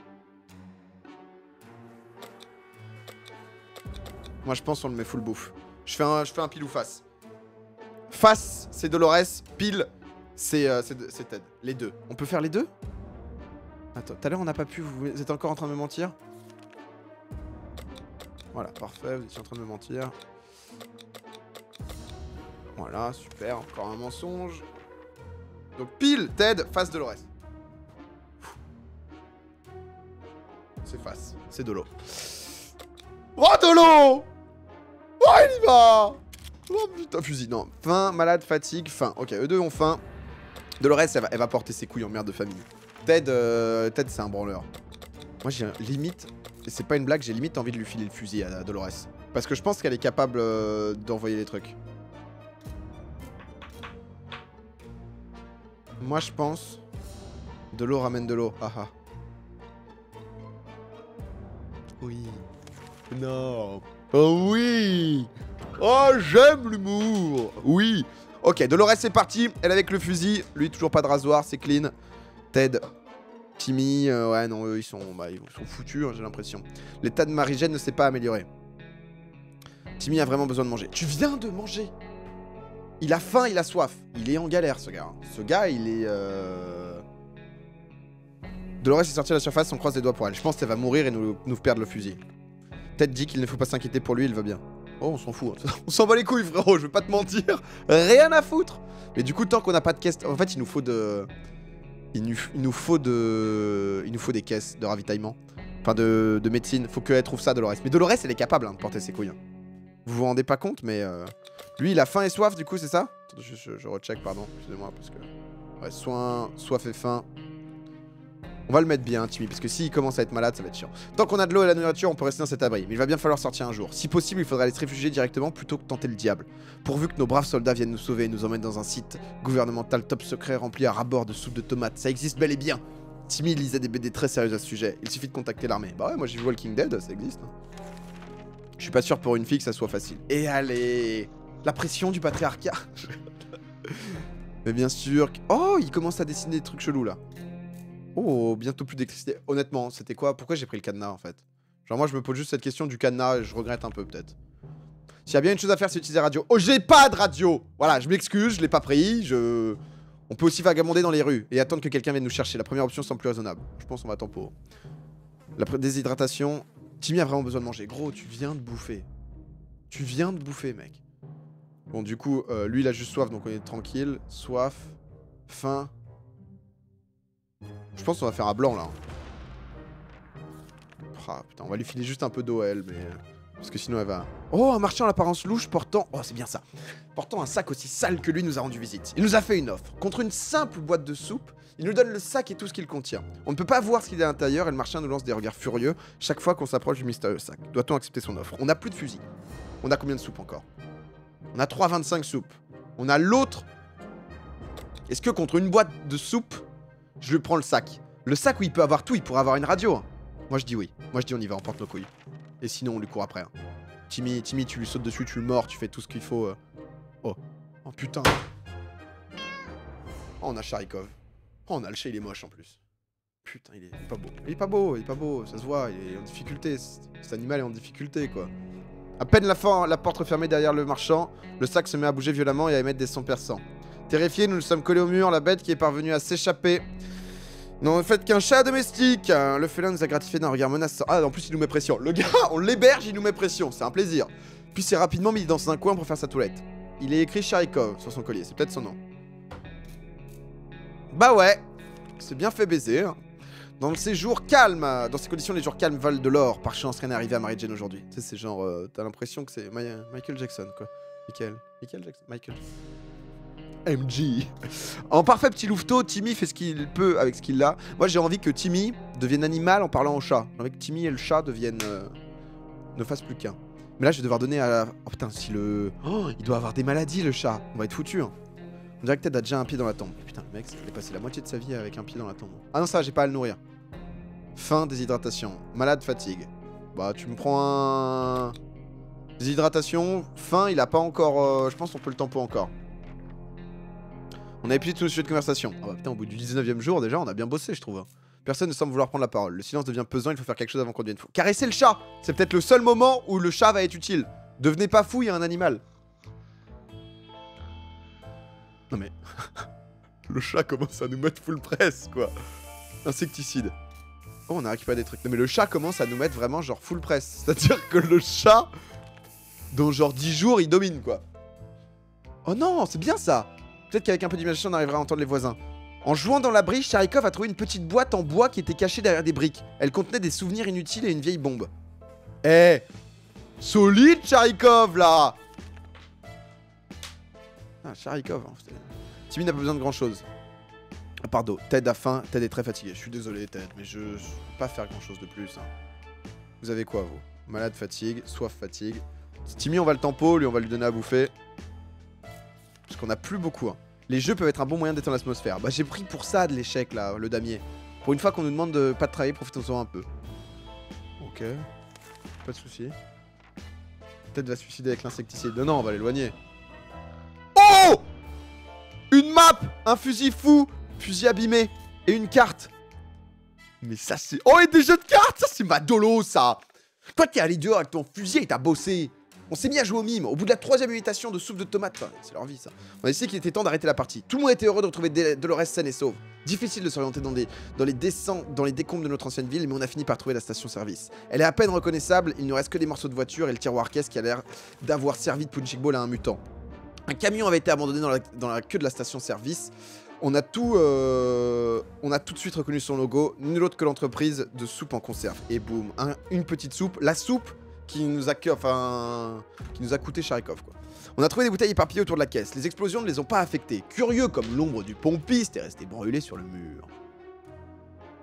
Moi, je pense qu'on le met full bouffe. Je fais un pile ou face. Face, c'est Dolores. Pile, c'est Ted. Les deux. On peut faire les deux? Attends, tout à l'heure, on n'a pas pu. Vous êtes encore en train de me mentir? Voilà, parfait. Vous étiez en train de me mentir. Voilà, super. Encore un mensonge. Donc, pile, Ted, face Dolores. C'est face. C'est Dolo. Oh, Dolo! Oh, il y va! Oh, putain, fusil. Non. Faim, malade, fatigue, faim. Ok, eux deux ont faim. Dolores, elle va porter ses couilles en merde de famille. Ted, c'est un branleur. Moi, j'ai limite... C'est pas une blague, j'ai limite envie de lui filer le fusil à Dolores. Parce que je pense qu'elle est capable d'envoyer les trucs. Moi, je pense... De l'eau ramène de l'eau. Haha. Oui. Non. Oh oui. Oh, j'aime l'humour. Oui. Ok, Dolores, c'est parti. Elle avec le fusil. Lui, toujours pas de rasoir, c'est clean. Ted... Timmy, ouais, non, eux, ils sont foutus, hein, j'ai l'impression. L'état de Mary-Jane ne s'est pas amélioré. Timmy a vraiment besoin de manger. Tu viens de manger. Il a faim, il a soif. Il est en galère, ce gars. Ce gars, il est... Dolores est sortie à la surface, on croise les doigts pour elle. Je pense qu'elle va mourir et nous perdre le fusil. Ted dit qu'il ne faut pas s'inquiéter pour lui, il va bien. Oh, on s'en fout. Hein. On s'en bat les couilles, frérot, je vais pas te mentir. Rien à foutre. Mais du coup, tant qu'on n'a pas de caisse... En fait, il nous faut de... Il nous faut des caisses de ravitaillement. Enfin, de médecine. Faut qu'elle trouve ça, Dolores. Mais Dolores, elle est capable hein, de porter ses couilles. Hein. Vous vous rendez pas compte, mais... Lui, il a faim et soif, du coup, c'est ça? Je recheck, pardon. Excusez-moi, parce que... Ouais, soif et faim. On va le mettre bien, Timmy, parce que s'il commence à être malade, ça va être chiant. Tant qu'on a de l'eau et la nourriture, on peut rester dans cet abri. Mais il va bien falloir sortir un jour. Si possible, il faudra aller se réfugier directement plutôt que tenter le diable. Pourvu que nos braves soldats viennent nous sauver et nous emmènent dans un site gouvernemental top secret rempli à ras-bord de soupe de tomates. Ça existe bel et bien. Timmy lisait des BD très sérieuses à ce sujet. Il suffit de contacter l'armée. Bah ouais, moi j'ai vu Walking Dead, ça existe. Je suis pas sûr pour une fille que ça soit facile. Et allez, la pression du patriarcat. Mais bien sûr... Oh, il commence à dessiner des trucs chelous là. Oh, bientôt plus d'électricité. Honnêtement, c'était quoi? Pourquoi j'ai pris le cadenas en fait? Genre moi je me pose juste cette question du cadenas et je regrette un peu peut-être. S'il y a bien une chose à faire, c'est utiliser la radio. Oh, j'ai pas de radio! Voilà, je m'excuse, je l'ai pas pris, On peut aussi vagabonder dans les rues et attendre que quelqu'un vienne nous chercher. La première option semble plus raisonnable. Je pense qu'on va tempo. La déshydratation... Timmy a vraiment besoin de manger. Gros, tu viens de bouffer. Tu viens de bouffer, mec. Bon, du coup, lui il a juste soif, donc on est tranquille. Soif, faim... Je pense qu'on va faire un blanc là. Ah putain, on va lui filer juste un peu d'eau à elle, mais... Parce que sinon elle va... Oh, un marchand à l'apparence louche portant... Oh, c'est bien ça. Portant un sac aussi sale que lui nous a rendu visite. Il nous a fait une offre. Contre une simple boîte de soupe, il nous donne le sac et tout ce qu'il contient. On ne peut pas voir ce qu'il y a à l'intérieur et le marchand nous lance des regards furieux chaque fois qu'on s'approche du mystérieux sac. Doit-on accepter son offre? On n'a plus de fusil. On a combien de soupes encore? On a 3,25 soupes. On a l'autre... Est-ce que contre une boîte de soupe... Je lui prends le sac. Le sac où il peut avoir tout, il pourrait avoir une radio. Hein. Moi je dis oui. Moi je dis on y va, on porte nos couilles. Et sinon on lui court après. Hein. Timmy, tu lui sautes dessus, tu le mords, tu fais tout ce qu'il faut. Oh. Oh putain. Oh, on a Sharikov. Oh, on a le chat, il est moche en plus. Putain, il est pas beau. Il est pas beau, il est pas beau, ça se voit, il est en difficulté. Cet animal est en difficulté quoi. À peine la porte refermée derrière le marchand, le sac se met à bouger violemment et à émettre des sons perçants. Terrifiés, nous nous sommes collés au mur, la bête qui est parvenue à s'échapper. Non, en fait qu'un chat domestique. Le félin nous a gratifié d'un regard menaçant. Ah, en plus, il nous met pression. Le gars, on l'héberge, il nous met pression. C'est un plaisir. Puis c'est rapidement mis dans un coin pour faire sa toilette. Il est écrit Sharikov sur son collier. C'est peut-être son nom. Bah ouais. C'est bien fait baiser. Hein. Dans ces jours calmes, dans ces conditions, les jours calmes valent de l'or. Par chance, rien n'est arrivé à Mary Jane aujourd'hui. Tu sais, c'est genre, t'as l'impression que c'est Michael Jackson, quoi. Michael Jackson. Michael. MG. En parfait petit louveteau, Timmy fait ce qu'il peut avec ce qu'il a. Moi j'ai envie que Timmy devienne animal en parlant au chat. J'ai envie que Timmy et le chat deviennent... ne fassent plus qu'un. Mais là je vais devoir donner à... Oh putain, si le... Oh, il doit avoir des maladies le chat. On va être foutu. Hein. On dirait que Ted a déjà un pied dans la tombe. Putain le mec, il a passé la moitié de sa vie avec un pied dans la tombe. Ah non ça, j'ai pas à le nourrir. Faim, déshydratation. Malade, fatigue. Bah tu me prends un... Déshydratation. Faim, il a pas encore... Je pense qu'on peut le tempo encore. On a épuisé tous nos sujets de conversation. Ah bah putain, au bout du 19e jour, déjà, on a bien bossé, je trouve. Personne ne semble vouloir prendre la parole. Le silence devient pesant, il faut faire quelque chose avant qu'on devienne fou. Caresser le chat! C'est peut-être le seul moment où le chat va être utile. Devenez pas fou, il y a un animal. Non mais... le chat commence à nous mettre full press, quoi. Insecticide. Oh, on a récupéré des trucs. Non mais le chat commence à nous mettre vraiment genre full press. C'est-à-dire que le chat, dans genre 10 jours, il domine, quoi. Oh non, c'est bien ça! Peut-être qu'avec un peu d'imagination, on arrivera à entendre les voisins. En jouant dans l'abri, Sharikov a trouvé une petite boîte en bois qui était cachée derrière des briques. Elle contenait des souvenirs inutiles et une vieille bombe. Eh, solide Sharikov, là. Ah, Sharikov. Hein, Timmy n'a pas besoin de grand-chose. Pardon, Ted a faim, Ted est très fatigué. Je suis désolé, Ted, mais je peux pas faire grand-chose de plus. Hein. Vous avez quoi, vous? Malade, fatigue, soif, fatigue. Timmy, on va le tempo, lui, on va lui donner à bouffer. Parce qu'on a plus beaucoup. Hein. Les jeux peuvent être un bon moyen d'étendre l'atmosphère. Bah j'ai pris pour ça de l'échec là, le damier. Pour une fois qu'on nous demande de pas de travailler, profitons-en un peu. Ok. Pas de soucis. Peut-être va se suicider avec l'insecticide. Non, on va l'éloigner. Oh! Une map! Un fusil fou! Fusil abîmé! Et une carte! Mais ça c'est... Oh, et des jeux de cartes! Ça c'est Madolo ça! Toi t'es allé dehors avec ton fusil et t'as bossé! On s'est mis à jouer au mime. Au bout de la 3e imitation de soupe de tomate, enfin, c'est leur vie ça. On a décidé qu'il était temps d'arrêter la partie. Tout le monde était heureux de retrouver Dolores saine et sauve. Difficile de s'orienter dans les décombres de notre ancienne ville, mais on a fini par trouver la station-service. Elle est à peine reconnaissable, il ne reste que des morceaux de voiture et le tiroir caisse qui a l'air d'avoir servi de punching ball à un mutant. Un camion avait été abandonné dans la queue de la station-service. On a tout de suite reconnu son logo, nul autre que l'entreprise de soupe en conserve. Et boum, une petite soupe, la soupe qui nous a coûté Sharikov, quoi. On a trouvé des bouteilles éparpillées autour de la caisse. Les explosions ne les ont pas affectées. Curieux comme l'ombre du pompiste est resté brûlé sur le mur.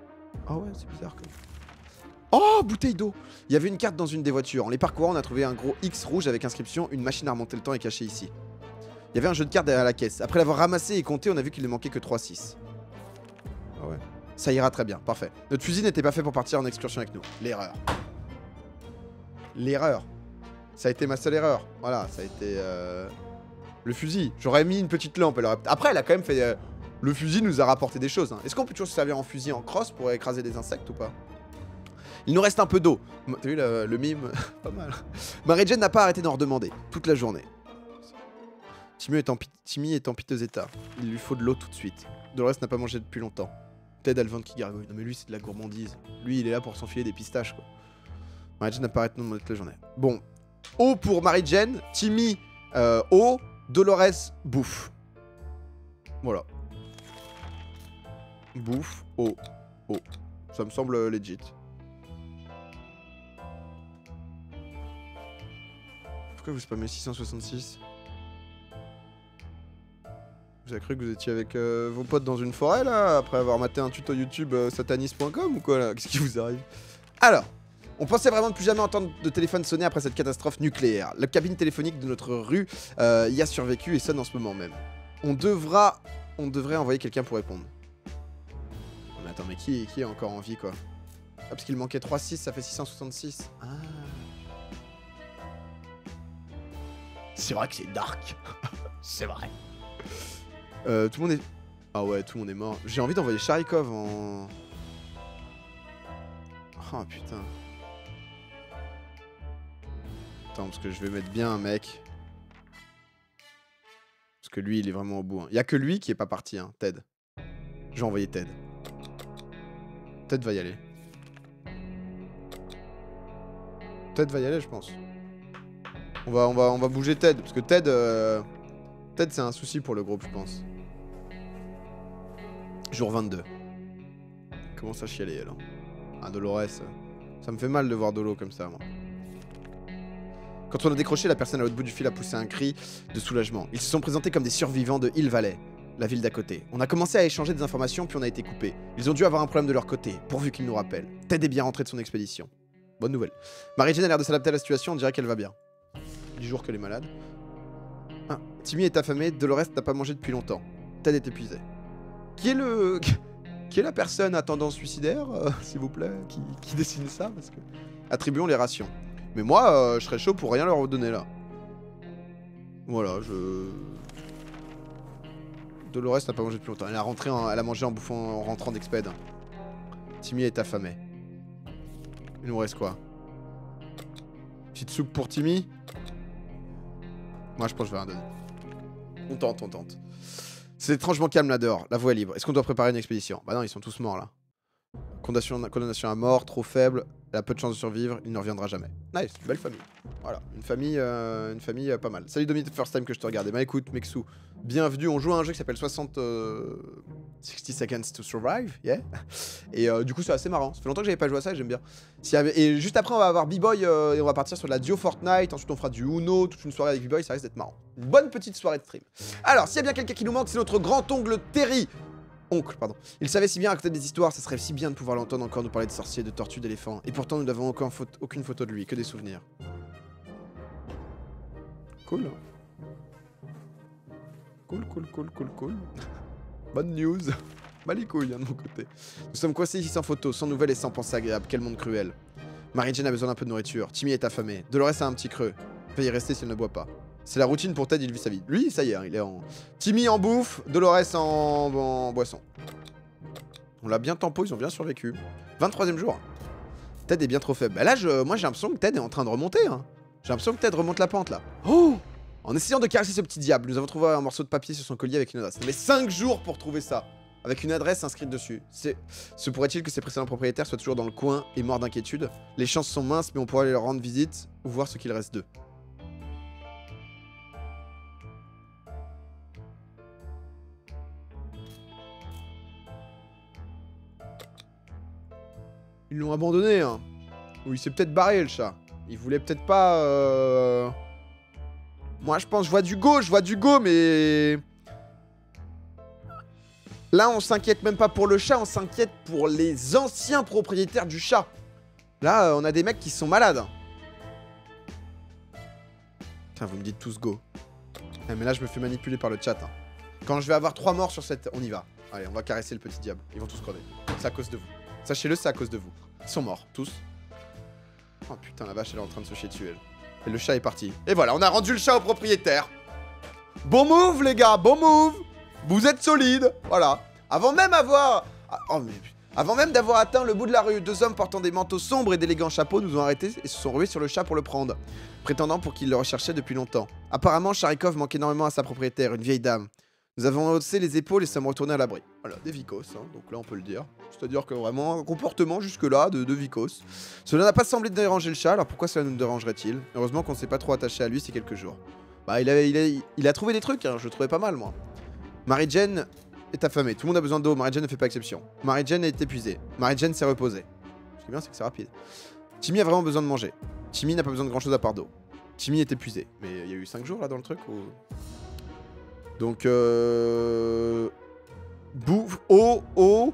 Ah ouais, c'est bizarre quand même. Oh, bouteille d'eau! Il y avait une carte dans une des voitures. En les parcourant, on a trouvé un gros X rouge avec inscription une machine à remonter le temps est cachée ici. Il y avait un jeu de cartes derrière la caisse. Après l'avoir ramassé et compté, on a vu qu'il ne manquait que 3-6. Ah ouais. Ça ira très bien, parfait. Notre fusil n'était pas fait pour partir en excursion avec nous. L'erreur. L'erreur. Ça a été ma seule erreur. Voilà, ça a été... Le fusil. J'aurais mis une petite lampe. Après, elle a quand même fait... Le fusil nous a rapporté des choses. Hein. Est-ce qu'on peut toujours se servir en fusil en crosse pour écraser des insectes ou pas? Il nous reste un peu d'eau. T'as vu le mime? Pas mal. Mary Jane n'a pas arrêté d'en redemander. Toute la journée. Timmy est en piteux état. Il lui faut de l'eau tout de suite. Dolores n'a pas mangé depuis longtemps. Ted a le ventre qui gargouille. Non mais lui c'est de la gourmandise. Lui il est là pour s'enfiler des pistaches quoi. Mary Jane n'a pas arrêté de demander toute la journée. Bon. Eau pour Mary Jane. Timmy eau. Dolores bouffe. Voilà. Bouffe, eau, eau. Ça me semble legit. Pourquoi vous spammez 666? Vous avez cru que vous étiez avec vos potes dans une forêt là, après avoir maté un tuto YouTube satanis.com ou quoi là? Qu'est-ce qui vous arrive? Alors, on pensait vraiment ne plus jamais entendre de téléphone sonner après cette catastrophe nucléaire. La cabine téléphonique de notre rue y a survécu et sonne en ce moment même. On devrait envoyer quelqu'un pour répondre. Mais attends, mais qui est encore en vie quoi? Ah, parce qu'il manquait 3-6, ça fait 666. Ah. C'est vrai que c'est dark. C'est vrai. Tout le monde est... Ah ouais, tout le monde est mort. J'ai envie d'envoyer Sharikov en... Oh putain. Attends, parce que je vais mettre bien un mec. Parce que lui, il est vraiment au bout. Hein. Y a que lui qui est pas parti, hein, Ted. Je vais envoyer Ted. Ted va y aller. Ted va y aller, je pense. On va bouger Ted, parce que Ted... Ted, c'est un souci pour le groupe, je pense. Jour 22. Comment ça chialer, elle. Hein. Ah, Dolores. Ça me fait mal de voir Dolo comme ça, moi. Quand on a décroché, la personne à l'autre bout du fil a poussé un cri de soulagement. Ils se sont présentés comme des survivants de Hill Valley, la ville d'à côté. On a commencé à échanger des informations, puis on a été coupés. Ils ont dû avoir un problème de leur côté, pourvu qu'ils nous rappellent. Ted est bien rentré de son expédition. Bonne nouvelle. Mary Jane a l'air de s'adapter à la situation, on dirait qu'elle va bien. Du jour qu'elle est malade. Ah, Timmy est affamé, Dolores n'a pas mangé depuis longtemps. Ted est épuisé. Qui est la personne à tendance suicidaire, s'il vous plaît, qui dessine ça parce que... Attribuons les rations. Mais moi, je serais chaud pour rien leur donner là. Voilà, Dolores n'a pas mangé depuis longtemps. Elle a mangé en bouffant, en rentrant d'exped. Timmy est affamé. Il nous reste quoi? Petite soupe pour Timmy? Moi, je pense que je vais rien donner. On tente. C'est étrangement calme là dehors. La voie est libre. Est-ce qu'on doit préparer une expédition? Bah non, ils sont tous morts là. Condamnation à mort, trop faible. Elle a peu de chance de survivre, il ne reviendra jamais. Nice, belle famille. Voilà, une famille pas mal. Salut Dominique, first time que je te regardais. Bah écoute, Mexou, bienvenue. On joue à un jeu qui s'appelle 60 Seconds to Survive, yeah. Et du coup, c'est assez marrant. Ça fait longtemps que j'avais pas joué à ça et j'aime bien. Et juste après, on va avoir B-Boy et on va partir sur la duo Fortnite. Ensuite, on fera du Uno, toute une soirée avec B-Boy, ça risque d'être marrant. Une bonne petite soirée de stream. Alors, s'il y a bien quelqu'un qui nous manque, c'est notre grand-oncle Terry. Oncle, pardon. Il savait si bien raconter des histoires, ça serait si bien de pouvoir l'entendre encore nous parler de sorciers, de tortues, d'éléphants. Et pourtant, nous n'avons aucune photo de lui, que des souvenirs. Cool. Cool. Bonne news. Bah les couilles, hein, de mon côté. Nous sommes coincés ici sans photos, sans nouvelles et sans pensées agréables. Quel monde cruel. Mary Jane a besoin d'un peu de nourriture. Timmy est affamé. Dolores a un petit creux. Va y rester si elle ne boit pas. C'est la routine pour Ted, il vit sa vie. Lui, ça y est, hein, il est en... Timmy en bouffe, Dolores en boisson. On l'a bien tempo, ils ont bien survécu. 23e jour. Ted est bien trop faible. Bah là, moi j'ai l'impression que Ted est en train de remonter. Hein. J'ai l'impression que Ted remonte la pente là. Oh! En essayant de caresser ce petit diable, nous avons trouvé un morceau de papier sur son collier avec une adresse. Mais 5 jours pour trouver ça. Avec une adresse inscrite dessus. Se pourrait-il que ses précédents propriétaires soient toujours dans le coin et morts d'inquiétude? Les chances sont minces, mais on pourrait aller leur rendre visite ou voir ce qu'il reste d'eux. Ils l'ont abandonné, hein. Ou il s'est peut-être barré, le chat. Il voulait peut-être pas... Moi, je pense, je vois du go, mais... Là, on s'inquiète même pas pour le chat, on s'inquiète pour les anciens propriétaires du chat. Là, on a des mecs qui sont malades. Putain, vous me dites tous go. Ah, mais là, je me fais manipuler par le chat. Hein. Quand je vais avoir 3 morts sur cette... On y va. Allez, on va caresser le petit diable. Ils vont tous crever. C'est à cause de vous. Sachez-le, c'est à cause de vous. Ils sont morts, tous. Oh putain, la vache, elle est en train de se chier dessus, elle. Et le chat est parti. Et voilà, on a rendu le chat au propriétaire. Bon move, les gars, bon move. Vous êtes solides. Voilà. Avant même avoir... Oh, mais... Avant même d'avoir atteint le bout de la rue, 2 hommes portant des manteaux sombres et d'élégants chapeaux nous ont arrêtés et se sont rués sur le chat pour le prendre, prétendant pour qu'ils le recherchaient depuis longtemps. Apparemment, Charikov manque énormément à sa propriétaire, une vieille dame. Nous avons haussé les épaules et sommes retournés à l'abri. Voilà, des vicos, hein, donc là on peut le dire. C'est-à-dire que vraiment, un comportement jusque-là de vicos. Cela n'a pas semblé déranger le chat, alors pourquoi cela nous dérangerait-il? Heureusement qu'on ne s'est pas trop attaché à lui ces quelques jours. Bah, il a trouvé des trucs, hein, je le trouvais pas mal, moi. Mary-Jane est affamée, tout le monde a besoin d'eau, Mary-Jane ne fait pas exception. Mary-Jane est épuisée, Mary-Jane s'est reposée. Ce qui est bien, c'est que c'est rapide. Timmy a vraiment besoin de manger. Timmy n'a pas besoin de grand-chose à part d'eau. Timmy est épuisé. Mais il y a eu 5 jours là dans le truc ou... Donc bouffe, eau.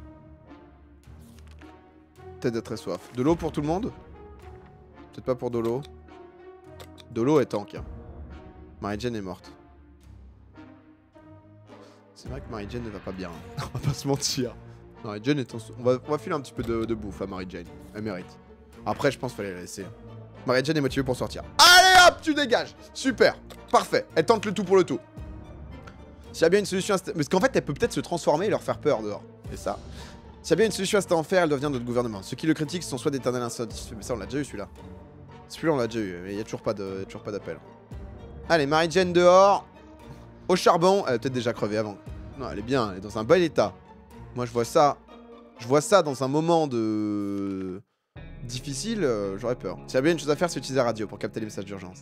Peut-être d'être très soif. De l'eau pour tout le monde? Peut-être pas pour de l'eau. De l'eau est tank. Hein. Mary-Jane est morte. C'est vrai que Mary-Jane ne va pas bien. Hein. On va pas se mentir. Mary-Jane est en... On va filer un petit peu de bouffe à Mary-Jane. Elle mérite. Après, je pense qu'il fallait la laisser. Mary-Jane est motivée pour sortir. Allez hop, tu dégages. Super. Parfait. Elle tente le tout pour le tout. S'il y a bien une solution à... Parce qu'en fait, elle peut peut-être se transformer et leur faire peur dehors. Et ça. S'il y a bien une solution à cet enfer, elle doit venir de notre gouvernement. Ceux qui le critiquent sont soit d'éternels insolites. Mais ça, on l'a déjà eu celui-là. Celui-là, on l'a déjà eu. Mais il n'y a toujours pas d'appel. Allez, Mary-Jane dehors. Au charbon. Elle est peut-être déjà crevée avant. Non, elle est bien. Elle est dans un bel état. Moi, je vois ça. Je vois ça dans un moment de... difficile. J'aurais peur. S'il y a bien une chose à faire, c'est utiliser la radio pour capter les messages d'urgence.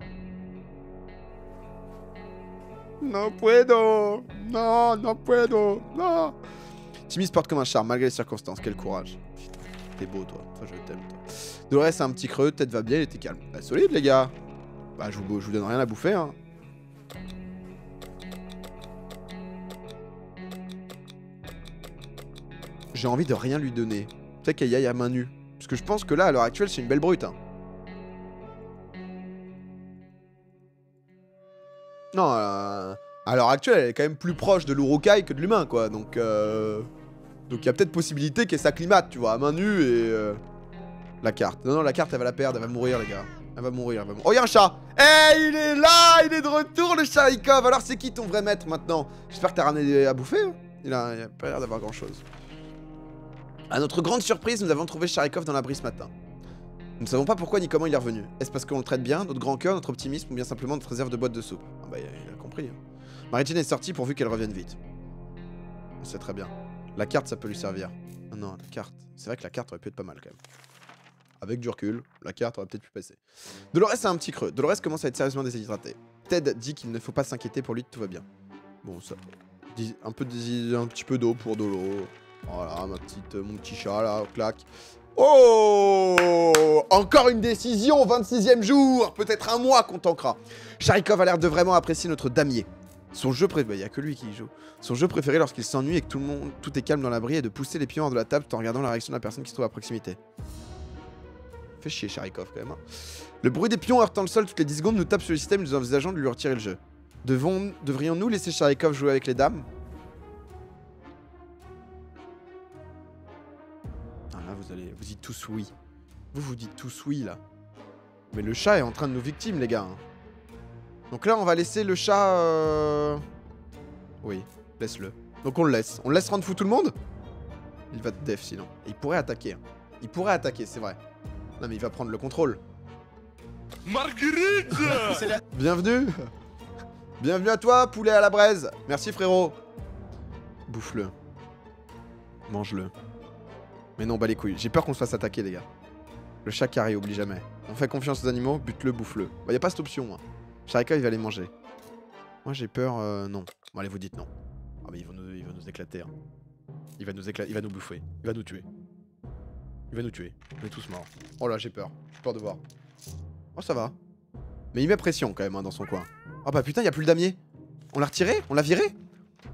No puedo. Non, no puedo. Non. Timmy se porte comme un char, malgré les circonstances. Quel courage. Putain, t'es beau, toi. Toi, je t'aime, toi. Dolores a un petit creux, tête va bien, il était calme. Bah, solide, les gars. Bah, je vous donne rien à bouffer, hein. J'ai envie de rien lui donner. Peut-être qu'elle y aille à main nue. Parce que je pense que là, à l'heure actuelle, c'est une belle brute, hein. Non, à l'heure actuelle, elle est quand même plus proche de l'Urukai que de l'humain, quoi. Donc, il y a peut-être possibilité qu'elle s'acclimate, tu vois, à main nue et... La carte. Non, la carte, elle va la perdre, elle va mourir, les gars. Elle va mourir, Oh, il y a un chat. Eh, il est là, il est de retour, le Charikov. Alors, c'est qui ton vrai maître, maintenant? J'espère que t'as ramené à bouffer, hein. Il a pas l'air d'avoir grand-chose. À notre grande surprise, nous avons trouvé Charikov dans l'abri ce matin. Nous ne savons pas pourquoi ni comment il est revenu. Est-ce parce qu'on le traite bien, notre grand cœur, notre optimisme, ou bien simplement notre réserve de boîte de soupe? Ah bah, il a compris. Hein. Mary-Jane est sortie pourvu qu'elle revienne vite. On sait très bien. La carte, ça peut lui servir. Ah non, la carte. C'est vrai que la carte aurait pu être pas mal, quand même. Avec du recul, la carte aurait peut-être pu passer. Dolores a un petit creux. Dolores commence à être sérieusement déshydratée. Ted dit qu'il ne faut pas s'inquiéter pour lui, tout va bien. Bon, ça... un petit peu d'eau pour de l'eau. Voilà, mon petit chat, là, clac. Oh! Encore une décision au 26e jour! Peut-être un mois qu'on tankera. Charikov a l'air de vraiment apprécier notre damier. Son jeu préféré... Il n'y a que lui qui joue. Son jeu préféré lorsqu'il s'ennuie et que tout est calme dans l'abri est de pousser les pions hors de la table tout en regardant la réaction de la personne qui se trouve à proximité. Fait chier Charikov quand même. Hein. Le bruit des pions heurtant le sol toutes les 10 secondes nous tape sur le système, nous envisageons de lui retirer le jeu. Devrions-nous laisser Charikov jouer avec les dames? Ah là vous dites tous oui. Vous dites tous oui là. Mais le chat est en train de nous victime les gars. Hein. Donc là on va laisser le chat... Oui, laisse-le. Donc on le laisse. On le laisse rendre fou tout le monde? Il va te def sinon. Et il pourrait attaquer. Hein. Il pourrait attaquer, c'est vrai. Non mais il va prendre le contrôle. Marguerite. Bienvenue. Bienvenue à toi, poulet à la braise. Merci frérot. Bouffe-le. Mange-le. Mais non, bah les couilles. J'ai peur qu'on se fasse attaquer les gars. Le chat carré, oublie jamais. On fait confiance aux animaux, bute-le, bouffe-le. Bah y a pas cette option. Hein. Charikov il va les manger. Moi j'ai peur, non. Bon allez vous dites non. Ah mais il va nous éclater. Hein. Il va nous éclater, il va nous bouffer. Il va nous tuer. Il va nous tuer. On est tous morts. Oh là, j'ai peur. J'ai peur de voir. Oh, ça va. Mais il met pression quand même hein, dans son coin. Oh bah putain, il n'y a plus le damier. On l'a retiré? On l'a viré?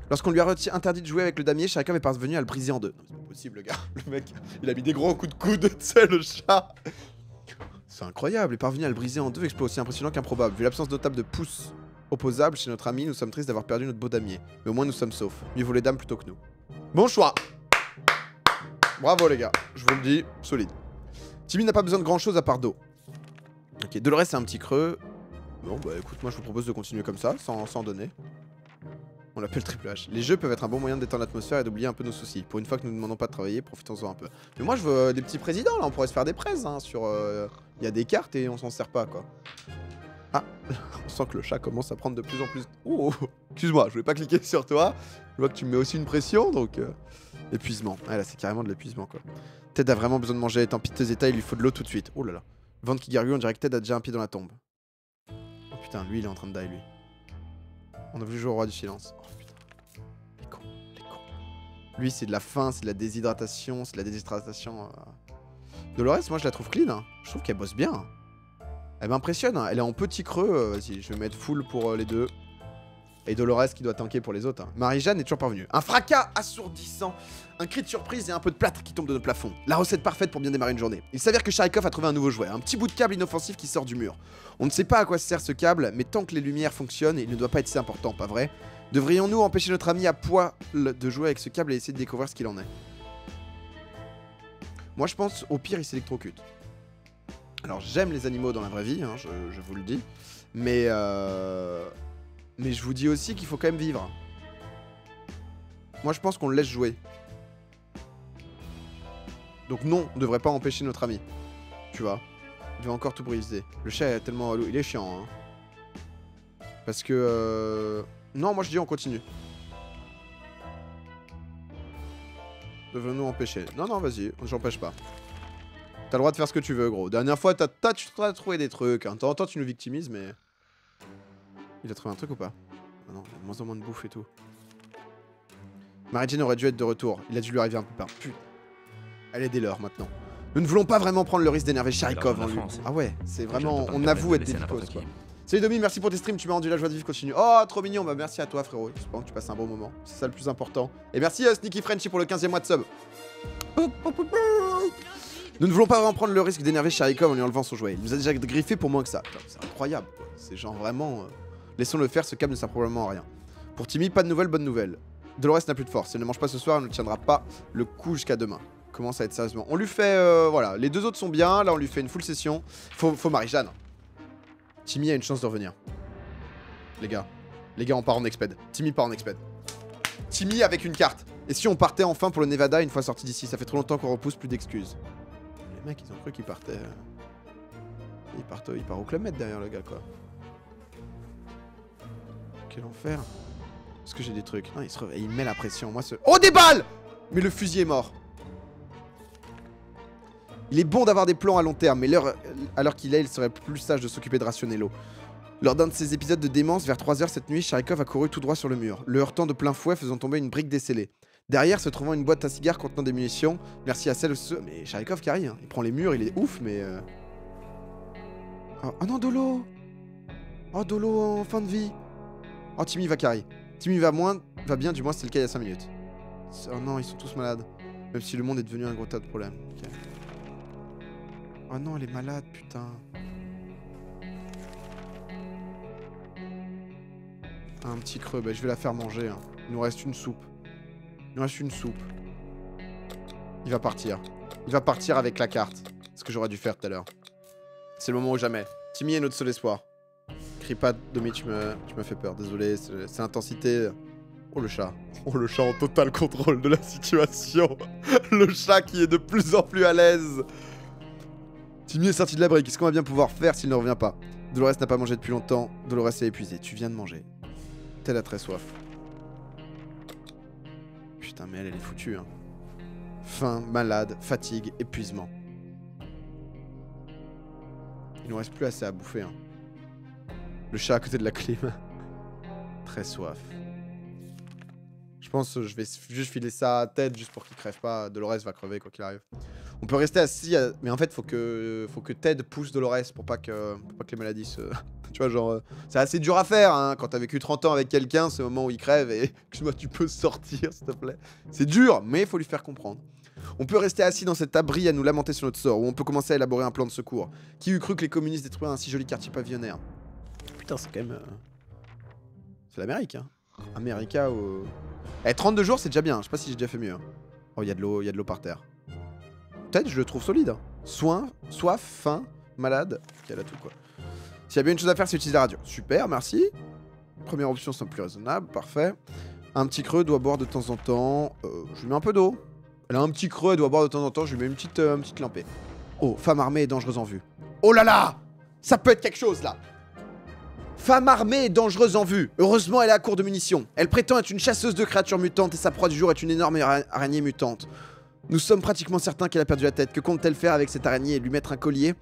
Lorsqu'on lui a interdit de jouer avec le damier, Sharikov est parvenu à le briser en deux. Non, c'est pas possible, le gars. Le mec, il a mis des gros coups de coude, tu sais, le chat. C'est incroyable, il est parvenu à le briser en deux, exploit aussi impressionnant qu'improbable. Vu l'absence notable de pouces opposables chez notre ami, nous sommes tristes d'avoir perdu notre beau damier. Mais au moins nous sommes saufs. Mieux vaut les dames plutôt que nous. Bon choix. Bravo les gars, je vous le dis, solide. Timmy n'a pas besoin de grand chose à part d'eau. Ok, Dolores c'est un petit creux. Bon bah écoute, moi je vous propose de continuer comme ça, sans donner. On l'appelle Triple H. Les jeux peuvent être un bon moyen de détendre l'atmosphère et d'oublier un peu nos soucis. Pour une fois que nous ne demandons pas de travailler, profitons-en un peu. Mais moi je veux des petits présidents là, on pourrait se faire des prêts hein, sur... Il y a des cartes et on s'en sert pas quoi. Ah, on sent que le chat commence à prendre de plus en plus... Oh, excuse-moi, je voulais pas cliquer sur toi. Je vois que tu me mets aussi une pression donc... Épuisement. Ouais là c'est carrément de l'épuisement quoi. Ted a vraiment besoin de manger, est en piteux état, il lui faut de l'eau tout de suite. Oh là là. Vente qui gargouille, on dirait que Ted a déjà un pied dans la tombe. Oh putain, lui il est en train de die lui. On a voulu jouer au roi du silence. Oh putain. Les cons, les cons. Lui c'est de la faim, c'est de la déshydratation, c'est de la déshydratation. Dolores, moi je la trouve clean. Hein. Je trouve qu'elle bosse bien. Hein. Elle m'impressionne, hein. Elle est en petit creux. Vas-y, je vais mettre full pour les deux. Et Dolores qui doit tanker pour les autres. Hein. Marie-Jeanne est toujours parvenue. Un fracas assourdissant. Un cri de surprise et un peu de plâtre qui tombe de notre plafond. La recette parfaite pour bien démarrer une journée. Il s'avère que Sharikov a trouvé un nouveau jouet. Un petit bout de câble inoffensif qui sort du mur. On ne sait pas à quoi sert ce câble, mais tant que les lumières fonctionnent, il ne doit pas être si important, pas vrai? Devrions-nous empêcher notre ami à poil de jouer avec ce câble et essayer de découvrir ce qu'il en est? Moi je pense au pire il s'électrocute. Alors j'aime les animaux dans la vraie vie, hein, je vous le dis. Mais je vous dis aussi qu'il faut quand même vivre. Moi je pense qu'on le laisse jouer. Donc non, on ne devrait pas empêcher notre ami. Tu vois. Il va encore tout briser. Le chat est tellement relou. Il est chiant. Hein. Parce que... Non, moi je dis on continue. Devons-nous empêcher? Non, non, vas-y, j'empêche pas. T'as le droit de faire ce que tu veux, gros. Dernière fois, tu as trouvé des trucs. Hein. De temps en temps, tu nous victimises, mais... Il a trouvé un truc ou pas? Ah non, il y a de moins en moins de bouffe et tout. Marie-Jeanne aurait dû être de retour. Il a dû lui arriver un peu par... Putain. Elle est dès l'heure, maintenant. Nous ne voulons pas vraiment prendre le risque d'énerver Sharikov en lui. Ah ouais, c'est vraiment... On avoue être délicose, quoi. Salut Domi, merci pour tes streams, tu m'as rendu la joie de vivre, continue. Oh, trop mignon, bah merci à toi frérot. J'espère que tu passes un bon moment, c'est ça le plus important. Et merci à Sneaky Frenchy pour le 15e mois de sub. Nous ne voulons pas vraiment prendre le risque d'énerver Sharikov en lui enlevant son jouet. Il nous a déjà griffé pour moins que ça. C'est incroyable quoi, c'est genre vraiment... Laissons-le faire, ce câble ne sert probablement à rien. Pour Timmy, pas de nouvelles, bonne nouvelle. Dolores n'a plus de force, si elle ne mange pas ce soir, elle ne tiendra pas le coup jusqu'à demain. Commence à être sérieusement. On lui fait, voilà, les deux autres sont bien, là on lui fait une full session. Faut Marie-Jeanne. Timmy a une chance de revenir. Les gars, on part en exped. Timmy part en exped. Timmy avec une carte. Et si on partait enfin pour le Nevada une fois sorti d'ici? Ça fait trop longtemps qu'on repousse, plus d'excuses. Les mecs, ils ont cru qu'ils partaient... Il part au Club Med derrière le gars, quoi. Quel enfer. Est-ce que j'ai des trucs? Non, il met la pression. Moi, Oh, des balles! Mais le fusil est mort. Il est bon d'avoir des plans à long terme, mais à l'heure qu'il est, il serait plus sage de s'occuper de rationner l'eau. Lors d'un de ces épisodes de démence, vers 3 h cette nuit, Sharikov a couru tout droit sur le mur, le heurtant de plein fouet, faisant tomber une brique décellée. Derrière, se trouvant une boîte à cigares contenant des munitions. Merci à celle... Mais Sharikov carry, hein. Il prend les murs, il est ouf, mais... Oh non, Dolo! Oh, Dolo en fin de vie! Oh, Timmy va carry. Timmy va bien, du moins c'était le cas il y a 5 minutes. Oh non, ils sont tous malades. Même si le monde est devenu un gros tas de problèmes. Okay. Oh non, elle est malade, putain. Un petit creux, bah je vais la faire manger. Hein. Il nous reste une soupe. Il va partir. Il va partir avec la carte. Ce que j'aurais dû faire tout à l'heure. C'est le moment ou jamais. Timmy est notre seul espoir. Crie pas, Domi, tu m'as fait peur. Désolé, c'est l'intensité. Oh le chat. Oh le chat en total contrôle de la situation. Le chat qui est de plus en plus à l'aise. Timmy est sorti de la brique. Qu'est-ce qu'on va bien pouvoir faire s'il ne revient pas? Dolores n'a pas mangé depuis longtemps. Dolores est épuisée. Tu viens de manger. Ted a très soif. Putain, mais elle est foutue. Hein. Faim, malade, fatigue, épuisement. Il nous reste plus assez à bouffer. Hein. Le chat à côté de la clim. Très soif. Je pense que je vais juste filer ça à Ted juste pour qu'il crève pas. Dolores va crever quoi qu'il arrive. On peut rester assis, mais en fait, faut que Ted pousse Dolores pour pas que les maladies se... tu vois, genre, c'est assez dur à faire, hein. Quand t'as vécu 30 ans avec quelqu'un, c'est le moment où il crève et excuse-moi, tu peux sortir, s'il te plaît. C'est dur, mais il faut lui faire comprendre. On peut rester assis dans cet abri à nous lamenter sur notre sort, ou on peut commencer à élaborer un plan de secours. Qui eût cru que les communistes détruiraient un si joli quartier pavillonnaire? Putain, c'est quand même... C'est l'Amérique, hein. America au... Eh, 32 jours, c'est déjà bien. Je sais pas si j'ai déjà fait mieux. Hein. Oh, il y a de l'eau par terre. Peut-être, je le trouve solide. Soin, soif, faim, malade. Ok, là tout quoi. S'il y a bien une chose à faire, c'est utiliser la radio. Super, merci. Première option, c'est plus raisonnable. Parfait. Un petit creux, doit boire de temps en temps. Je lui mets un peu d'eau. Elle a un petit creux, elle doit boire de temps en temps. Je lui mets une petite lampée. Oh, femme armée et dangereuse en vue. Oh là là! Ça peut être quelque chose là! Femme armée et dangereuse en vue. Heureusement, elle est à court de munitions. Elle prétend être une chasseuse de créatures mutantes et sa proie du jour est une énorme araignée mutante. Nous sommes pratiquement certains qu'elle a perdu la tête. Que compte-t-elle faire avec cette araignée et lui mettre un collier?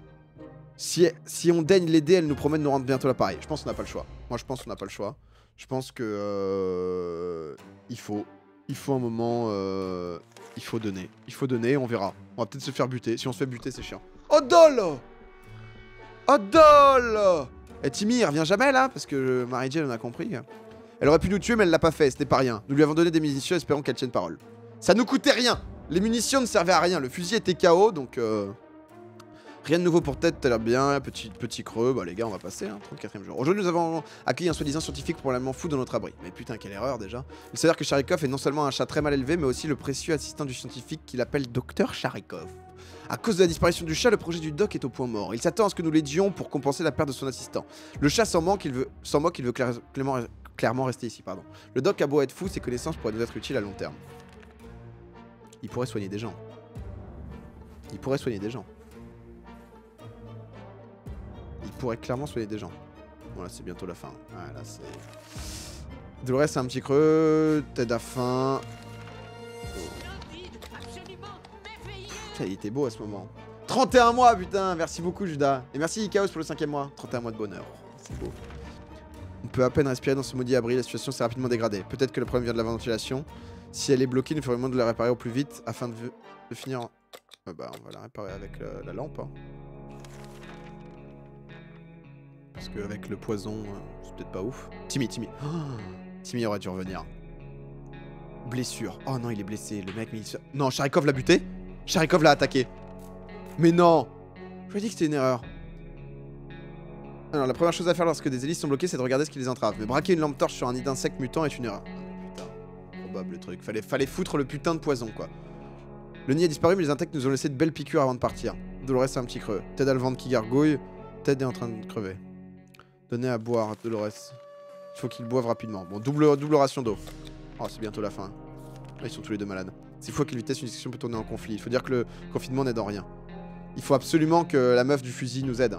Si on daigne l'aider, elle nous promet de nous rendre bientôt l'appareil. Je pense qu'on n'a pas le choix. Moi, je pense qu'on n'a pas le choix. Je pense que... Il faut un moment... Il faut donner. Il faut donner, on verra. On va peut-être se faire buter. Si on se fait buter, c'est chiant. Oh, Dol! Oh, Dol! Et Timmy, il revient jamais là? Parce que Mary Jane, on a compris. Elle aurait pu nous tuer, mais elle l'a pas fait. C'était pas rien. Nous lui avons donné des munitions, espérons qu'elle tienne parole. Ça nous coûtait rien! Les munitions ne servaient à rien. Le fusil était KO, donc... Rien de nouveau pour tête, t'as l'air bien, petit creux, bah les gars on va passer, hein, 34e jour. Aujourd'hui nous avons accueilli un soi-disant scientifique probablement fou dans notre abri. Mais putain quelle erreur déjà. Il s'avère que Charikov est non seulement un chat très mal élevé, mais aussi le précieux assistant du scientifique qu'il appelle Docteur Charikov. À cause de la disparition du chat, le projet du doc est au point mort. Il s'attend à ce que nous l'aidions pour compenser la perte de son assistant. Le chat s'en moque, il veut clairement rester ici, pardon. Le doc a beau être fou, ses connaissances pourraient nous être utiles à long terme. Il pourrait soigner des gens. Il pourrait soigner des gens. Il pourrait clairement soigner des gens. Voilà, c'est bientôt la fin. Voilà, c'est... Dolores, c'est un petit creux. Ted à fin. Oh. Putain, il était beau à ce moment. 31 mois, putain. Merci beaucoup, Judas. Et merci, Chaos, pour le 5e mois. 31 mois de bonheur. C'est beau. On peut à peine respirer dans ce maudit abri. La situation s'est rapidement dégradée. Peut-être que le problème vient de la ventilation. Si elle est bloquée, nous ferions de la réparer au plus vite afin de finir en... bah, on va la réparer avec la lampe. Hein. Parce qu'avec le poison, c'est peut-être pas ouf. Timmy. Oh, Timmy aurait dû revenir. Blessure. Oh non, il est blessé. Le mec, mais il... Non, Charikov l'a buté. Charikov l'a attaqué. Mais non. Je lui ai dit que c'était une erreur. Alors, la première chose à faire lorsque des hélices sont bloquées, c'est de regarder ce qui les entrave. Mais braquer une lampe torche sur un nid d'insectes mutant est une erreur. Putain, probable le truc. Fallait foutre le putain de poison, quoi. Le nid a disparu, mais les insectes nous ont laissé de belles piqûres avant de partir. Dolores, c'est un petit creux. Ted a le ventre qui gargouille. Ted est en train de crever. Donnez à boire à Dolores. Il faut qu'ils boivent rapidement. Bon, double ration d'eau. Oh, c'est bientôt la fin. Là, ils sont tous les deux malades. C'est fou à quelle vitesse une discussion peut tourner en conflit. Il faut dire que le confinement n'aide en rien. Il faut absolument que la meuf du fusil nous aide.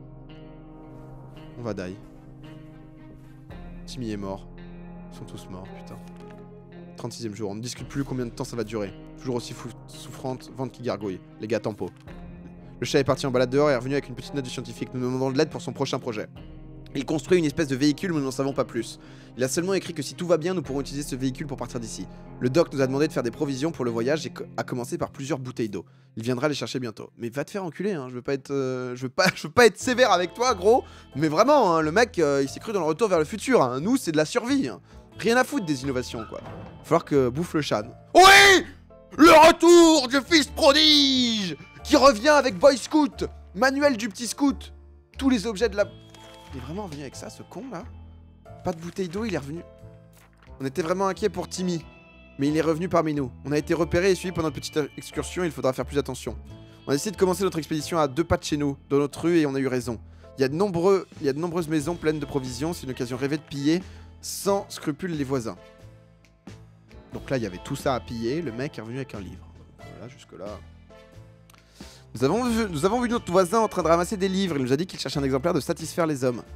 On va die. Timmy est mort. Ils sont tous morts, putain. 36e jour. On ne discute plus combien de temps ça va durer. Toujours aussi souffrante, ventre qui gargouille. Les gars, tempo. Le chat est parti en balade dehors et est revenu avec une petite note du scientifique. Nous demandons de l'aide pour son prochain projet. Il construit une espèce de véhicule, mais nous n'en savons pas plus. Il a seulement écrit que si tout va bien, nous pourrons utiliser ce véhicule pour partir d'ici. Le doc nous a demandé de faire des provisions pour le voyage et a commencé par plusieurs bouteilles d'eau. Il viendra les chercher bientôt. Mais va te faire enculer, hein. Je veux pas être sévère avec toi, gros. Mais vraiment, hein, le mec, il s'est cru dans le retour vers le futur. Hein. Nous, c'est de la survie. Hein. Rien à foutre des innovations, quoi. Va falloir que bouffe le chat. Oui! Le retour du fils prodige qui revient avec Boy Scout, manuel du petit scout. Tous les objets de la... Il est vraiment revenu avec ça, ce con là? Pas de bouteille d'eau, il est revenu. On était vraiment inquiets pour Timmy, mais il est revenu parmi nous. On a été repérés et suivis pendant notre petite excursion, il faudra faire plus attention. On a décidé de commencer notre expédition à 2 pas de chez nous, dans notre rue, et on a eu raison. Il y a de nombreuses maisons pleines de provisions, c'est une occasion rêvée de piller sans scrupule les voisins. Donc là, il y avait tout ça à piller, le mec est revenu avec un livre. Voilà, jusque-là... Nous avons vu notre voisin en train de ramasser des livres. Il nous a dit qu'il cherchait un exemplaire de Satisfaire les hommes.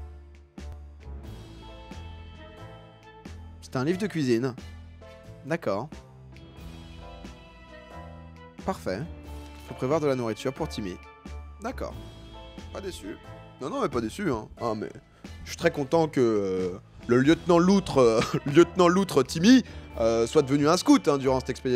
C'était un livre de cuisine. D'accord. Parfait. Faut prévoir de la nourriture pour Timmy. D'accord. Pas déçu. Non, mais pas déçu, hein. Ah, mais je suis très content que le lieutenant loutre, lieutenant loutre Timmy soit devenu un scout hein, durant cette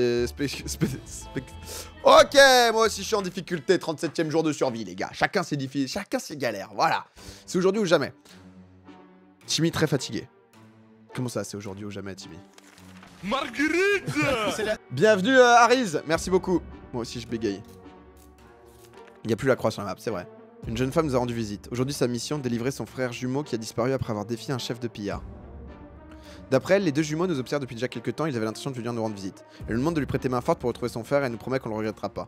Ok, moi aussi je suis en difficulté, 37ème jour de survie les gars. Chacun ses difficultés, chacun ses galères, voilà. C'est aujourd'hui ou jamais. Timmy très fatigué. Comment ça, c'est aujourd'hui ou jamais Timmy? Marguerite. Bienvenue Ariz, merci beaucoup. Moi aussi je bégaye. Il n'y a plus la croix sur la map, c'est vrai. Une jeune femme nous a rendu visite. Aujourd'hui sa mission, délivrer son frère jumeau qui a disparu après avoir défié un chef de pillard. D'après elle, les deux jumeaux nous observent depuis déjà quelques temps, ils avaient l'intention de venir nous rendre visite. Elle nous demande de lui prêter main forte pour retrouver son frère et elle nous promet qu'on le regrettera pas.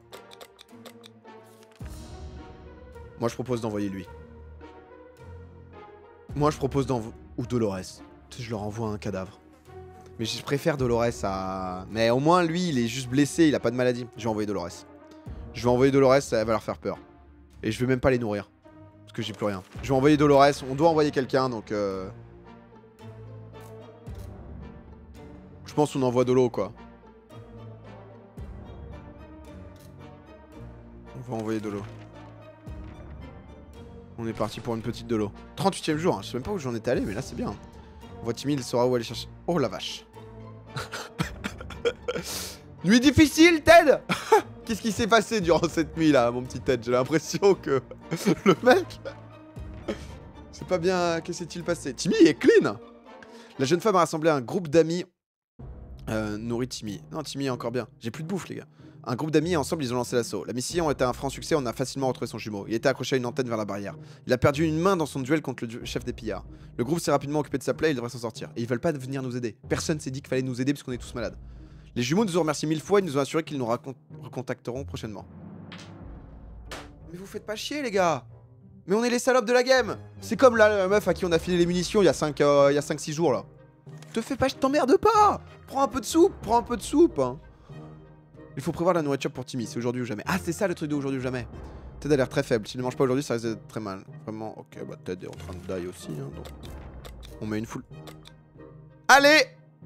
Moi je propose d'envoyer lui. Moi je propose d'envoyer... Ou Dolores. Tu sais, je leur envoie un cadavre. Mais je préfère Dolores à... Mais au moins lui il est juste blessé, il a pas de maladie. Je vais envoyer Dolores. Je vais envoyer Dolores, elle va leur faire peur. Et je vais même pas les nourrir. Parce que j'ai plus rien. Je vais envoyer Dolores, on doit envoyer quelqu'un donc... Je pense qu'on envoie de l'eau quoi. On va envoyer de l'eau. On est parti pour une petite de l'eau. 38ème jour, hein. Je sais même pas où j'en étais allé, mais là c'est bien. On voit Timmy, il saura où aller chercher. Oh la vache. Nuit difficile, Ted. Qu'est-ce qui s'est passé durant cette nuit là, mon petit Ted? J'ai l'impression que le mec... C'est pas bien... Qu'est-ce qui s'est-il passé? Timmy est clean. La jeune femme a rassemblé un groupe d'amis... nourrit Timmy. Non, Timmy est encore bien. J'ai plus de bouffe, les gars. Un groupe d'amis et ensemble, ils ont lancé l'assaut. La mission était un franc succès, on a facilement retrouvé son jumeau. Il était accroché à une antenne vers la barrière. Il a perdu une main dans son duel contre le chef des pillards. Le groupe s'est rapidement occupé de sa plaie, il devrait s'en sortir. Et ils veulent pas venir nous aider. Personne s'est dit qu'il fallait nous aider parce qu'on est tous malades. Les jumeaux nous ont remercié 1000 fois et nous ont assuré qu'ils nous recontacteront prochainement. Mais vous faites pas chier, les gars. Mais on est les salopes de la game. C'est comme la meuf à qui on a filé les munitions il y a 5-6 jours, là. Te fais pas, je t'emmerde pas. Prends un peu de soupe, hein. Il faut prévoir la nourriture pour Timmy, c'est aujourd'hui ou jamais. Ah, c'est ça le truc de aujourd'hui ou jamais. Ted a l'air très faible, s'il ne mange pas aujourd'hui, ça risque d'être très mal. Vraiment, ok, bah Ted est en train de die aussi, hein, donc... On met une foule. Allez!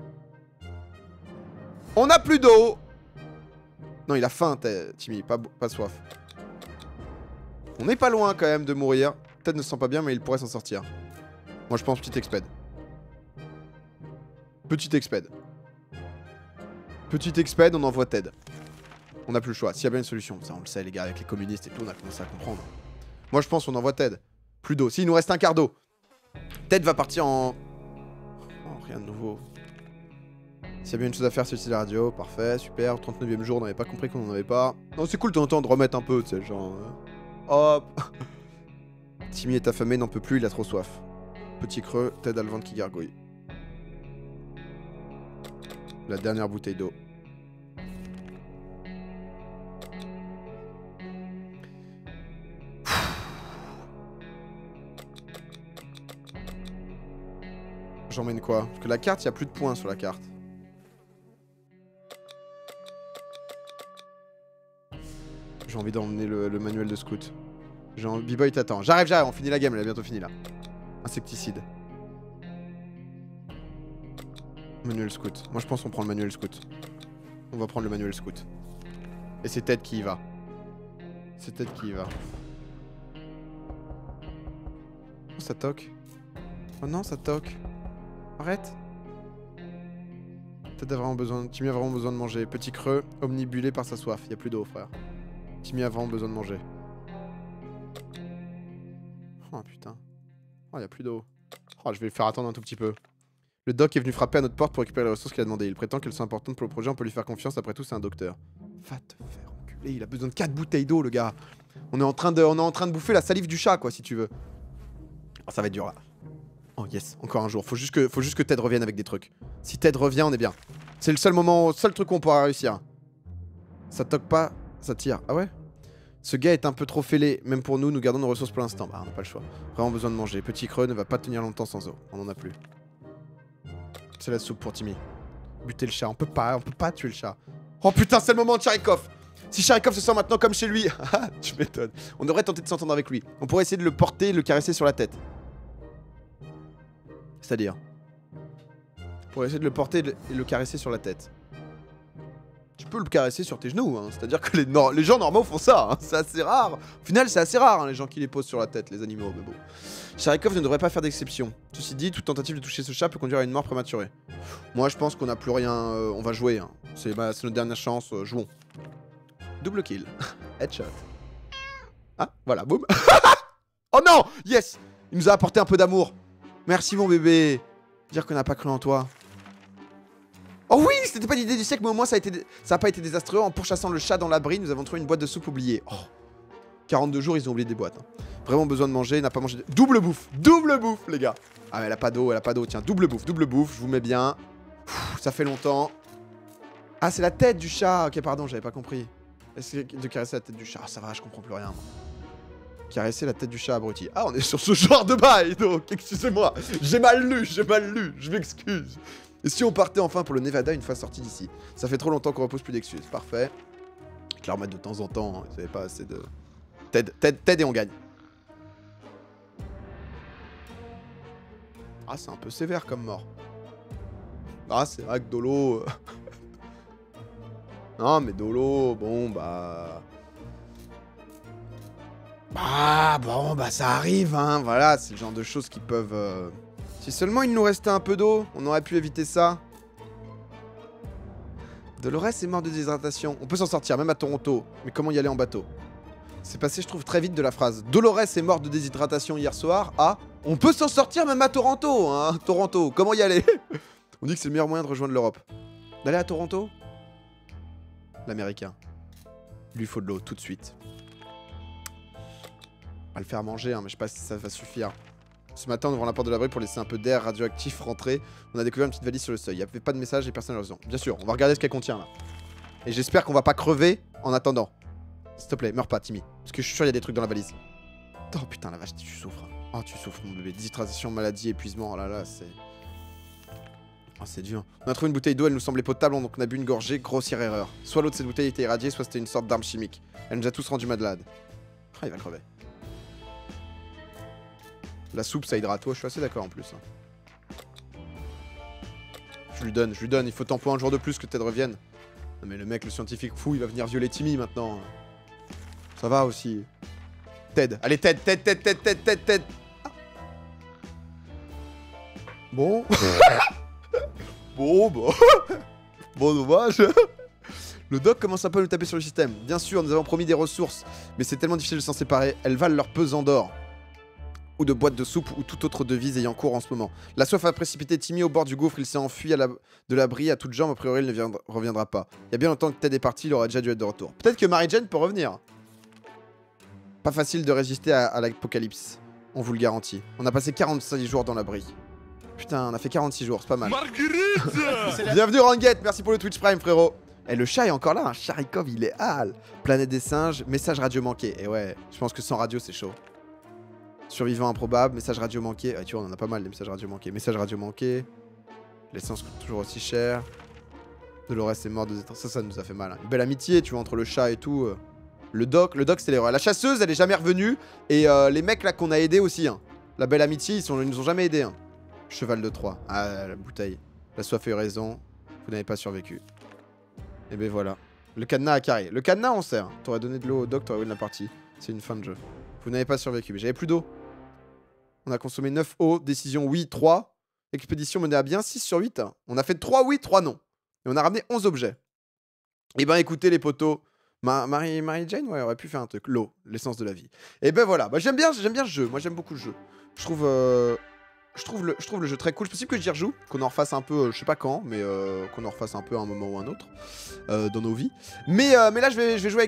On a plus d'eau! Non, il a faim, Timmy, pas soif. On n'est pas loin, quand même, de mourir. Ted ne se sent pas bien, mais il pourrait s'en sortir. Moi, je pense petit exped. Petit exped. Petit exped, on envoie Ted. On n'a plus le choix. S'il y a bien une solution, ça on le sait les gars, avec les communistes et tout, on a commencé à comprendre. Moi je pense qu'on envoie Ted. Plus d'eau. S'il nous reste un quart d'eau. Ted va partir en... Oh, rien de nouveau. S'il y a bien une chose à faire, c'est utiliser la radio. Parfait, super. 39ème jour, on n'avait pas compris qu'on n'en avait pas. Non, c'est cool de temps en temps de remettre un peu, tu sais, genre... Hop. Timmy est affamé, n'en peut plus, il a trop soif. Petit creux, Ted a le ventre qui gargouille. La dernière bouteille d'eau. J'emmène quoi? Parce que la carte, il n'y a plus de points sur la carte. J'ai envie d'emmener le manuel de scout. B-Boy t'attend. J'arrive, on finit la game, elle a bientôt fini là. Insecticide. Manuel scout. Moi je pense qu'on prend le manuel scout. On va prendre le manuel scout. Et c'est Ted qui y va. C'est Ted qui y va. Oh ça toque. Oh non ça toque. Arrête. Ted a vraiment besoin. Timmy a vraiment besoin de manger. Petit creux, omnibulé par sa soif. Y a plus d'eau frère. Timmy a vraiment besoin de manger. Oh putain. Oh y a plus d'eau. Oh je vais le faire attendre un tout petit peu. Le doc est venu frapper à notre porte pour récupérer les ressources qu'il a demandées. Il prétend qu'elles sont importantes pour le projet, on peut lui faire confiance, après tout c'est un docteur. Va te faire enculer, il a besoin de 4 bouteilles d'eau le gars. On est en train de bouffer la salive du chat quoi si tu veux. Oh, ça va être dur là. Oh yes, encore un jour. Faut juste que Ted revienne avec des trucs. Si Ted revient, on est bien. C'est le seul truc qu'on pourra réussir. Ça toque pas, ça tire. Ah ouais? Ce gars est un peu trop fêlé, même pour nous, nous gardons nos ressources pour l'instant. Bah on n'a pas le choix. Vraiment besoin de manger. Petit creux ne va pas tenir longtemps sans eau. On en a plus. C'est la soupe pour Timmy. Buter le chat, on peut pas tuer le chat. Oh putain, c'est le moment de Charikov. Si Charikov se sent maintenant comme chez lui, tu m'étonnes. On devrait tenter de s'entendre avec lui. On pourrait essayer de le porter et de le caresser sur la tête. C'est-à-dire on pourrait essayer de le porter et de le caresser sur la tête. tu peux le caresser sur tes genoux, hein. C'est-à-dire que les gens normaux font ça, hein. C'est assez rare. Au final, c'est assez rare, hein, les gens qui les posent sur la tête, les animaux, mais bon. Sharikov ne devrait pas faire d'exception. Ceci dit, toute tentative de toucher ce chat peut conduire à une mort prématurée. Moi, je pense qu'on n'a plus rien, on va jouer, hein. C'est notre dernière chance, jouons. Double kill. Headshot. Ah, voilà, boum. Oh non, yes. Il nous a apporté un peu d'amour. Merci, mon bébé. Dire qu'on n'a pas cru en toi. Oh oui, c'était pas l'idée du siècle, mais au moins ça a pas été désastreux. En pourchassant le chat dans l'abri, nous avons trouvé une boîte de soupe oubliée. Oh. 42 jours, ils ont oublié des boîtes. Hein. Vraiment besoin de manger, n'a pas mangé de... Double bouffe, les gars. Ah mais elle a pas d'eau, tiens, double bouffe, je vous mets bien. Pff, ça fait longtemps. Ah, c'est la tête du chat. Ok, pardon, j'avais pas compris. Est-ce que de caresser la tête du chat? Ah, ça va, je comprends plus rien, moi. Caresser la tête du chat abruti. Ah, on est sur ce genre de bail, donc excusez-moi. J'ai mal lu, je m'excuse. Et si on partait enfin pour le Nevada une fois sorti d'ici? Ça fait trop longtemps qu'on repose plus d'excuses. Parfait. Je leur mettre de temps en temps, hein. Vous avez pas assez de... Ted et on gagne. Ah, c'est un peu sévère comme mort. Ah, c'est vrai que Dolo... Non, mais Dolo, bon, bah... bon, ça arrive, hein. Voilà, c'est le genre de choses qui peuvent... Si seulement il nous restait un peu d'eau, on aurait pu éviter ça. Dolores est mort de déshydratation. On peut s'en sortir, même à Toronto. Mais comment y aller en bateau? C'est passé, je trouve, très vite de la phrase Dolores est mort de déshydratation hier soir à on peut s'en sortir même à Toronto, hein. Toronto, comment y aller? On dit que c'est le meilleur moyen de rejoindre l'Europe. D'aller à Toronto? L'Américain. Il lui faut de l'eau tout de suite. On va le faire manger, hein, mais je sais pas si ça va suffire. Ce matin, en ouvrant la porte de l'abri pour laisser un peu d'air radioactif rentrer, on a découvert une petite valise sur le seuil. Il n'y avait pas de message et personne n'a raison. Bien sûr, on va regarder ce qu'elle contient là. Et j'espère qu'on va pas crever en attendant. S'il te plaît, meurs pas, Timmy. Parce que je suis sûr qu'il y a des trucs dans la valise. Oh putain, la vache, tu souffres. Oh, tu souffres, mon bébé. Déshydratation, maladie, épuisement. Oh là là, c'est... Oh, c'est dur. On a trouvé une bouteille d'eau, elle nous semblait potable, donc on a bu une gorgée. Grossière erreur. Soit l'eau de cette bouteille était irradiée, soit c'était une sorte d'arme chimique. Elle nous a tous rendu malades. Ah, il va crever. La soupe, ça hydrate. Ouais, je suis assez d'accord en plus. Hein. Je lui donne. Il faut tempo un jour de plus que Ted revienne. Non mais le mec, le scientifique fou, il va venir violer Timmy maintenant. Ça va aussi. Ted. Allez, Ted. Ah. Bon. Bon, dommage. Le doc commence un peu à nous taper sur le système. Bien sûr, nous avons promis des ressources, mais c'est tellement difficile de s'en séparer. Elles valent leur pesant d'or. Ou de boîtes de soupe ou toute autre devise ayant cours en ce moment. La soif a précipité Timmy au bord du gouffre, il s'est enfui de l'abri à toutes jambes, a priori il ne reviendra pas. Il y a bien longtemps que Ted est parti, il aurait déjà dû être de retour. Peut-être que Mary-Jane peut revenir. Pas facile de résister à l'apocalypse, on vous le garantit. On a passé 46 jours dans l'abri. Putain, on a fait 46 jours, c'est pas mal. Marguerite. Bienvenue Ranguette, merci pour le Twitch Prime frérot. Et le chat est encore là, hein. Sharikov il est hal. Planète des singes, message radio manqué. Et ouais, je pense que sans radio c'est chaud. Survivant improbable, message radio manqué. Ah, tu vois, on en a pas mal des messages radio manqués. Message radio manqué. L'essence coûte toujours aussi cher. Dolores est mort de... Ça nous a fait mal. Hein. Une belle amitié, tu vois, entre le chat et tout. Le doc c'est l'erreur. La chasseuse, elle est jamais revenue. Et les mecs là qu'on a aidés aussi. Hein. La belle amitié, ils nous ont jamais aidés. Hein. Cheval de Troie. Ah, la bouteille. La soif a eu raison. Vous n'avez pas survécu. Et ben voilà. Le cadenas a carré. Le cadenas, on sert. T'aurais donné de l'eau au doc, t'aurais win la partie. C'est une fin de jeu. Vous n'avez pas survécu. Mais j'avais plus d'eau. On a consommé 9 eau, décision oui, 3. Expédition menée à bien, 6 sur 8. On a fait 3 oui, 3 non. Et on a ramené 11 objets. Et ben écoutez les potos, Mary-Jane, ouais, aurait pu faire un truc. L'eau, l'essence de la vie. Et ben voilà, bah, j'aime bien ce jeu. Moi j'aime beaucoup le jeu. Je trouve le jeu très cool. C'est possible que j'y rejoue, qu'on en refasse un peu, je sais pas quand, mais qu'on en refasse un peu à un moment ou un autre dans nos vies. Mais là je vais jouer avec